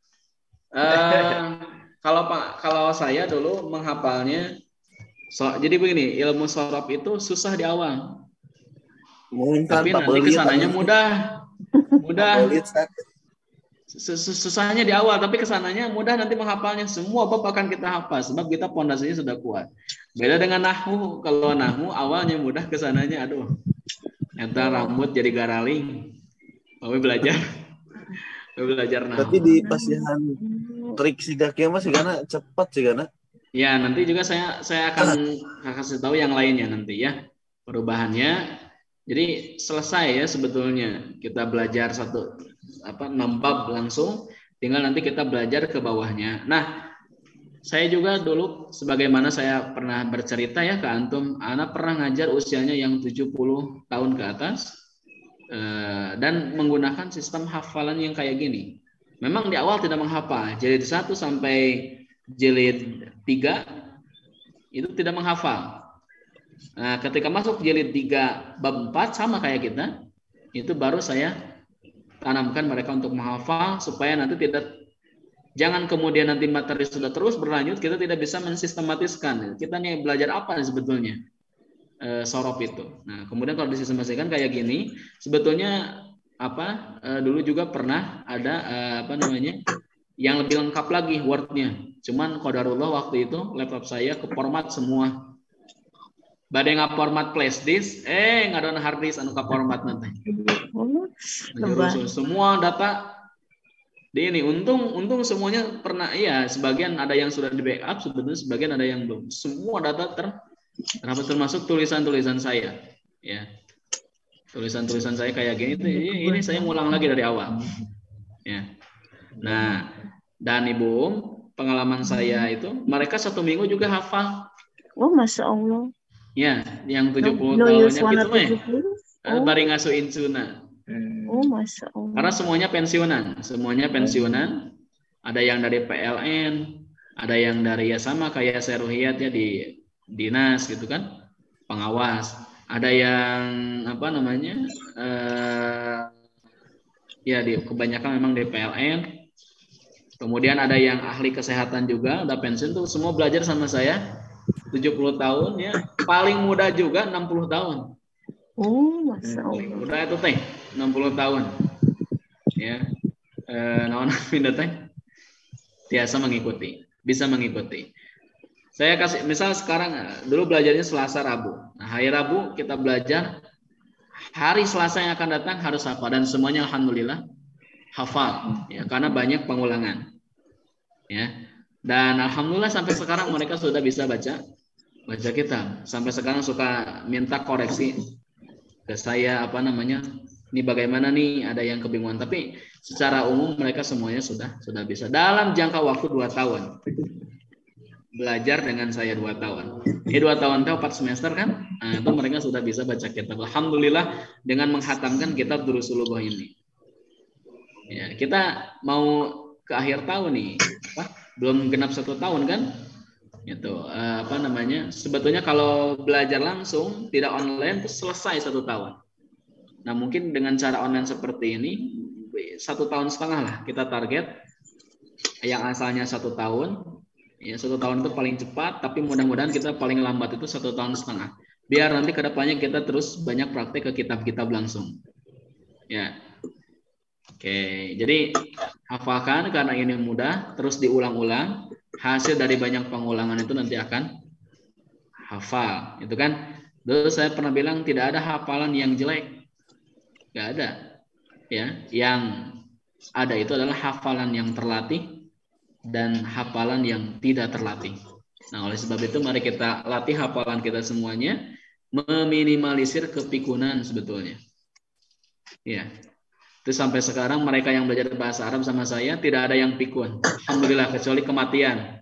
Eh, kalau Pak kalau saya dulu menghafalnya so, jadi begini, ilmu sorof itu susah di awal. Mungkin Tapi nanti kesananya mudah. Mudah. Susahnya di awal, tapi kesananya mudah nanti menghafalnya. Semua bab akan kita hafal sebab kita pondasinya sudah kuat. Beda dengan nahwu. Kalau nahwu awalnya mudah, kesananya aduh, entah rambut jadi garaling. Mau belajar, mau belajar nahwu. Tapi di pasihan trik sigakia masih karena cepat sih karena. Ya nanti juga saya saya akan kasih tahu yang lainnya nanti ya perubahannya. Jadi selesai ya sebetulnya kita belajar satu apa enam bab langsung, tinggal nanti kita belajar ke bawahnya. Nah, saya juga dulu sebagaimana saya pernah bercerita ya ke antum, anak pernah ngajar usianya yang tujuh puluh tahun ke atas eh, dan menggunakan sistem hafalan yang kayak gini. Memang di awal tidak menghafal, jilid satu sampai jilid tiga itu tidak menghafal. Nah, ketika masuk jilid tiga bab empat sama kayak kita, itu baru saya tanamkan mereka untuk menghafal supaya nanti tidak jangan kemudian nanti materi sudah terus berlanjut kita tidak bisa mensistematiskan. Kita nih belajar apa nih sebetulnya e, sorof itu. Nah, kemudian kalau disistematikan kayak gini, sebetulnya apa e, dulu juga pernah ada e, apa namanya yang lebih lengkap lagi wordnya. Cuman qadarullah waktu itu laptop saya ke format semua. badai ngaformat flash disk, eh ngadon hard disk anu kaformat nanti. Oh, Menyerusul semua data di ini. Untung untung semuanya pernah, iya sebagian ada yang sudah di backup, sebetulnya sebagian ada yang belum. Semua data ter termasuk tulisan-tulisan saya, ya. Tulisan-tulisan saya kayak gini tuh, ini, ini saya ngulang lagi dari awal. Ya. Nah, dan Ibu, pengalaman saya itu mereka satu minggu juga hafal. Oh, Masya Allah. Ya, yang tujuh puluh No, tahunnya gitu meh. Oh. Bari ngasuh insuna. Oh, Masya Allah. Karena semuanya pensiunan, semuanya pensiunan. Ada yang dari P L N, ada yang dari ya sama kayak Seruhiyat ya di dinas gitu kan, pengawas. Ada yang apa namanya, eh, ya di kebanyakan memang di P L N. Kemudian ada yang ahli kesehatan juga, udah pensiun tuh semua belajar sama saya tujuh puluh tahun ya. Paling muda juga enam puluh tahun. Oh, Masya Allah. Udah itu teh enam puluh tahun. Ya. Eh naon pindah teh? Biasa mengikuti, bisa mengikuti. Saya kasih misal sekarang dulu belajarnya Selasa Rabu. Nah, hari Rabu kita belajar, hari Selasa yang akan datang harus hafal dan semuanya alhamdulillah hafal ya karena banyak pengulangan. Ya. Dan alhamdulillah sampai sekarang mereka sudah bisa baca baca kitab. Sampai sekarang suka minta koreksi ke saya apa namanya? Ini bagaimana nih, ada yang kebingungan, tapi secara umum mereka semuanya sudah sudah bisa dalam jangka waktu dua tahun. Belajar dengan saya dua tahun. Ini dua tahun itu empat semester kan? Nah, itu mereka sudah bisa baca kitab. Alhamdulillah dengan menghatamkan kitab Durusul Lughah ini. Ya, kita mau ke akhir tahun nih, apa? Belum genap satu tahun kan? Itu uh, apa namanya? Sebetulnya kalau belajar langsung tidak online itu selesai satu tahun. Nah mungkin dengan cara online seperti ini satu tahun setengah lah kita target. Yang asalnya satu tahun. Ya, satu tahun itu paling cepat, tapi mudah-mudahan kita paling lambat itu satu tahun setengah. Biar nanti kedepannya kita terus banyak praktek ke kitab-kitab langsung. Ya, oke. Jadi hafalkan karena ini mudah, terus diulang-ulang. Hasil dari banyak pengulangan itu nanti akan hafal, itu kan? Dulu saya pernah bilang tidak ada hafalan yang jelek, nggak ada. Ya, yang ada itu adalah hafalan yang terlatih dan hafalan yang tidak terlatih. Nah, oleh sebab itu mari kita latih hafalan kita semuanya, meminimalisir kepikunan sebetulnya. Ya. Itu sampai sekarang mereka yang belajar bahasa Arab sama saya tidak ada yang pikun. Alhamdulillah kecuali kematian.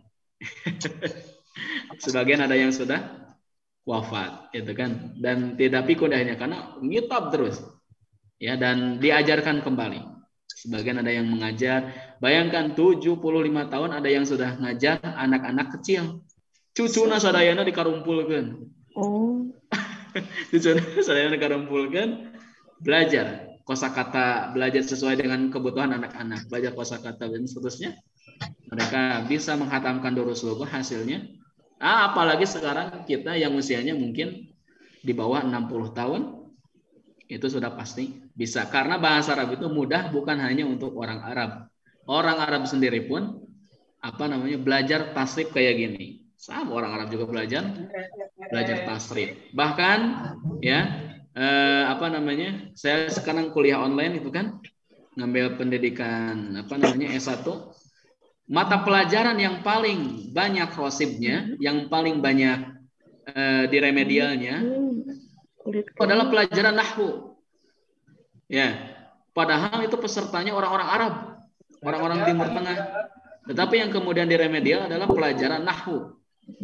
Sebagian ada yang sudah wafat, itu kan. Dan tidak pikun akhirnya karena ngitab terus. Ya, dan diajarkan kembali. Sebagian ada yang mengajar. Bayangkan tujuh puluh lima tahun ada yang sudah ngajar anak-anak kecil. Cucuna sadayana dikarumpulkan. Oh. Cucuna sadayana dikarumpulkan. Belajar kosakata, belajar sesuai dengan kebutuhan anak-anak. Belajar kosakata dan seterusnya. Mereka bisa menghatamkan Durusul Lughah hasilnya. Ah, apalagi sekarang kita yang usianya mungkin di bawah enam puluh tahun. Itu sudah pasti bisa. Karena bahasa Arab itu mudah bukan hanya untuk orang Arab. Orang Arab sendiri pun apa namanya belajar tasrif kayak gini. Sama orang Arab juga belajar belajar tasrif. Bahkan ya eh, apa namanya? Saya sekarang kuliah online itu kan ngambil pendidikan apa namanya S satu. Mata pelajaran yang paling banyak rosibnya, yang paling banyak eh, di remedialnya itu adalah pelajaran nahwu. Ya, padahal itu pesertanya orang-orang Arab, orang-orang Timur Tengah. Tetapi yang kemudian di remedial adalah pelajaran nahwu.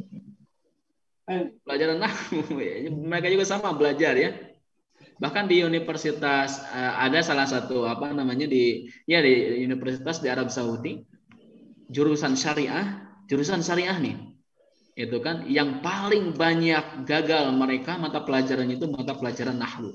Pelajaran nahwu, mereka juga sama belajar ya. Bahkan di universitas ada salah satu apa namanya di ya di universitas di Arab Saudi, jurusan syariah, jurusan syariah nih. Itu kan yang paling banyak gagal mereka mata pelajarannya itu mata pelajaran nahwu.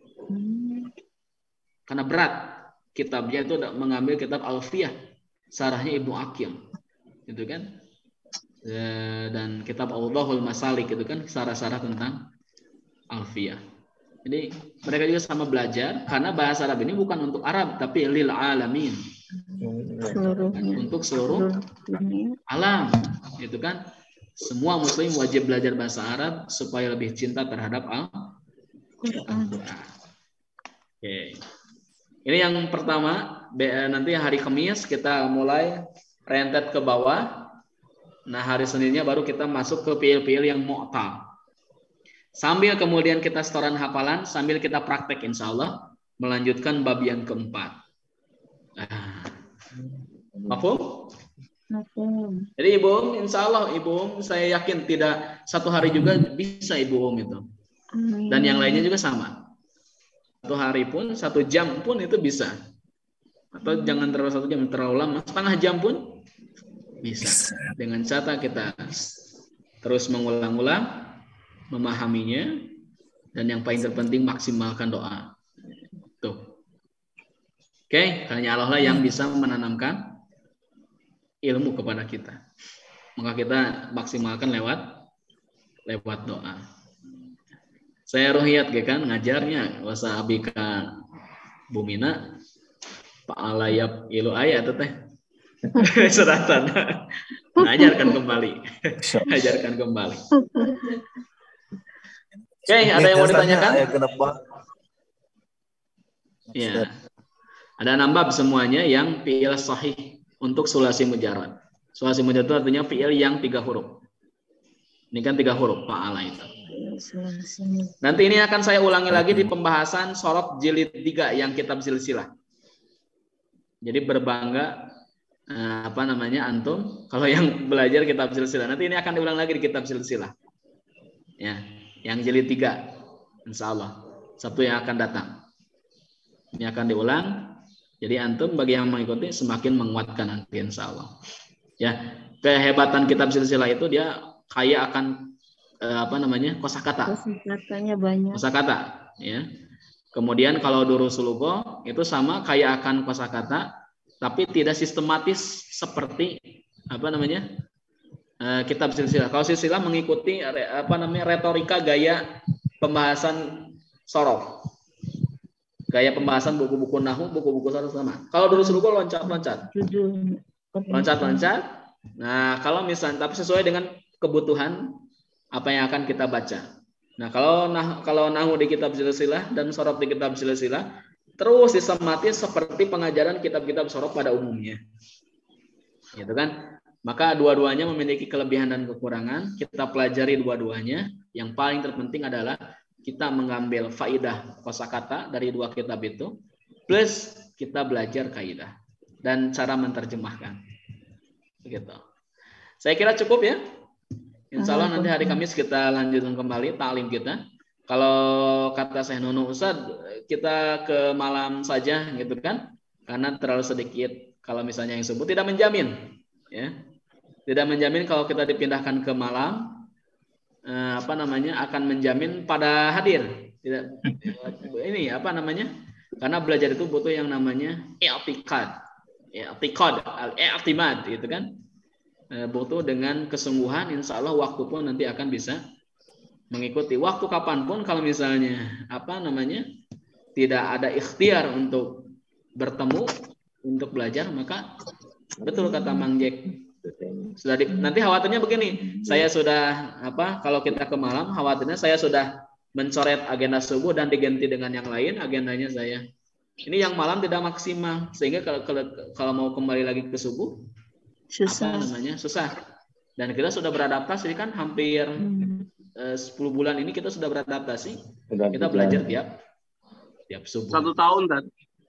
Karena berat kitabnya itu mengambil kitab Alfiyah, sarahnya Ibnu Aqil. Itu kan. E, dan kitab Awdahul Masalik itu kan sarah-sarah tentang Alfiyah. Jadi mereka juga sama belajar karena bahasa Arab ini bukan untuk Arab tapi lil alamin. Seluruhnya. Untuk seluruh alam, itu kan. Semua muslim wajib belajar bahasa Arab supaya lebih cinta terhadap Al-Quran. Oke. Ini yang pertama. Nanti hari Kamis kita mulai rentet ke bawah. Nah, hari Seninnya baru kita masuk ke fiil-fiil yang mu'tal. Sambil kemudian kita setoran hafalan, sambil kita praktek insya Allah melanjutkan bab yang keempat. Nah, mafhum? Mafhum. Jadi Ibu Om, insya Allah Ibu Om, saya yakin tidak satu hari juga bisa Ibu Om itu. Dan yang lainnya juga sama. Satu hari pun, satu jam pun itu bisa. Atau jangan terlalu satu jam, terlalu lama, setengah jam pun bisa. Dengan cara kita terus mengulang-ulang, memahaminya, dan yang paling terpenting maksimalkan doa. Tuh. Oke, hanya Allah lah yang bisa menanamkan ilmu kepada kita. Maka kita maksimalkan lewat lewat doa. Saya Rohiyat kan ngajarnya wasa abika bumina Pak Alayab ilu ayat teh. Seratan. Ajarkan kembali. Ajarkan kembali. Oke, ada yang mau ditanyakan? Ya. Ada enam bab semuanya yang fi'il sahih untuk sulasi mujarrad. Sulasi mujarrad itu artinya fi'il yang tiga huruf. Ini kan tiga huruf, fa'ala itu. Nanti ini akan saya ulangi lagi di pembahasan sorot jilid tiga yang kitab silsilah. Jadi berbangga eh, apa namanya antum kalau yang belajar kitab silsilah. Nanti ini akan diulang lagi di kitab silsilah. Ya, yang jilid tiga. Insya Allah Sabtu yang akan datang. Ini akan diulang. Jadi antum bagi yang mengikuti semakin menguatkan nanti insya Allah. Ya, kehebatan kitab silsilah itu dia kaya akan eh, apa namanya kosakata. Kosakatanya banyak. Kosakata, ya. Kemudian kalau durusul lugha itu sama kaya akan kosakata, tapi tidak sistematis seperti apa namanya eh, kitab silsilah. Kalau silsilah mengikuti apa namanya retorika gaya pembahasan sorof. Gaya pembahasan buku-buku nahu, buku-buku sorof sama. Kalau durusul lugha loncat-loncat. Loncat-loncat. Nah, kalau misalnya tapi sesuai dengan kebutuhan apa yang akan kita baca. Nah, kalau nah kalau nahu di kitab silsilah dan sorof di kitab silsilah terus sistematis seperti pengajaran kitab-kitab sorof pada umumnya. Gitu kan? Maka dua-duanya memiliki kelebihan dan kekurangan. Kita pelajari dua-duanya. Yang paling terpenting adalah kita mengambil faidah kosakata dari dua kitab itu plus kita belajar kaidah dan cara menerjemahkan. Begitu. Saya kira cukup ya. Insya Allah nanti hari Kamis kita lanjutkan kembali ta'lim kita. Kalau kata Syekh Nunu Ustadz, kita ke malam saja gitu kan. Karena terlalu sedikit kalau misalnya yang subuh tidak menjamin. Ya. Tidak menjamin kalau kita dipindahkan ke malam eh, apa namanya akan menjamin pada hadir. Tidak ini apa namanya? Karena belajar itu butuh yang namanya i'tiqad. I'tiqad, al-i'timad gitu kan. Butuh dengan kesungguhan, insya Allah waktu pun nanti akan bisa mengikuti. Waktu kapanpun kalau misalnya apa namanya tidak ada ikhtiar untuk bertemu untuk belajar, maka betul kata Mang Jack. Sudah di, nanti khawatirnya begini, saya sudah apa kalau kita ke malam khawatirnya saya sudah mencoret agenda subuh dan diganti dengan yang lain agendanya saya. Ini yang malam tidak maksimal sehingga kalau kalau, kalau mau kembali lagi ke subuh susah. Apa namanya susah dan kita sudah beradaptasi kan hampir hmm. uh, sepuluh bulan ini kita sudah beradaptasi sudah kita belajar tiap tiap subuh satu tahun kan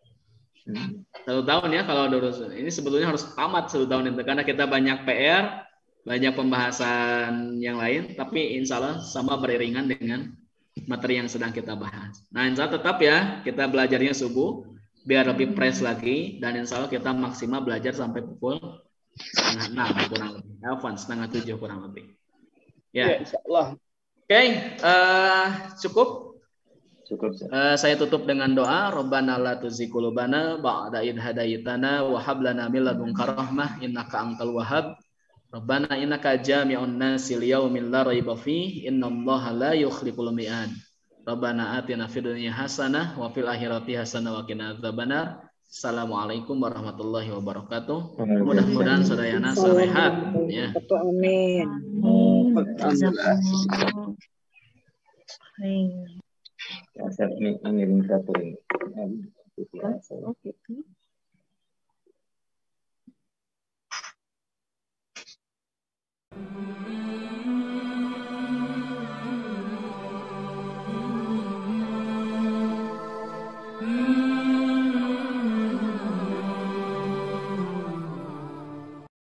hmm. satu tahun ya kalau ini sebetulnya harus tamat satu tahun itu karena kita banyak P R banyak pembahasan yang lain tapi insya Allah sama beriringan dengan materi yang sedang kita bahas. Nah insya Allah tetap ya kita belajarnya subuh biar lebih fresh lagi dan insya Allah kita maksimal belajar sampai pukul setengah enam kurang lebih, Elvan setengah tujuh kurang lebih. Ya, ya insyaallah. Oke, okay, uh, cukup. Cukup. Uh, saya tutup dengan doa. Rabbana la tuzigh qulubana ba'da idh hadaitana wa hab lana min ladunka rahmah innaka antal wahhab. Rabbana innaka jami'un nasi liyaumin la raiba fihi innallaha la yukhliful mi'ad. Rabbana atina fid dunya hasanah wa fil akhirati hasanah wa qina adzabannar. Assalamualaikum warahmatullahi wabarakatuh. Mudah-mudahan Sadayana sehat ya. Betul, amin. Jazakumullah. Baik. Amin. Amin. Oke.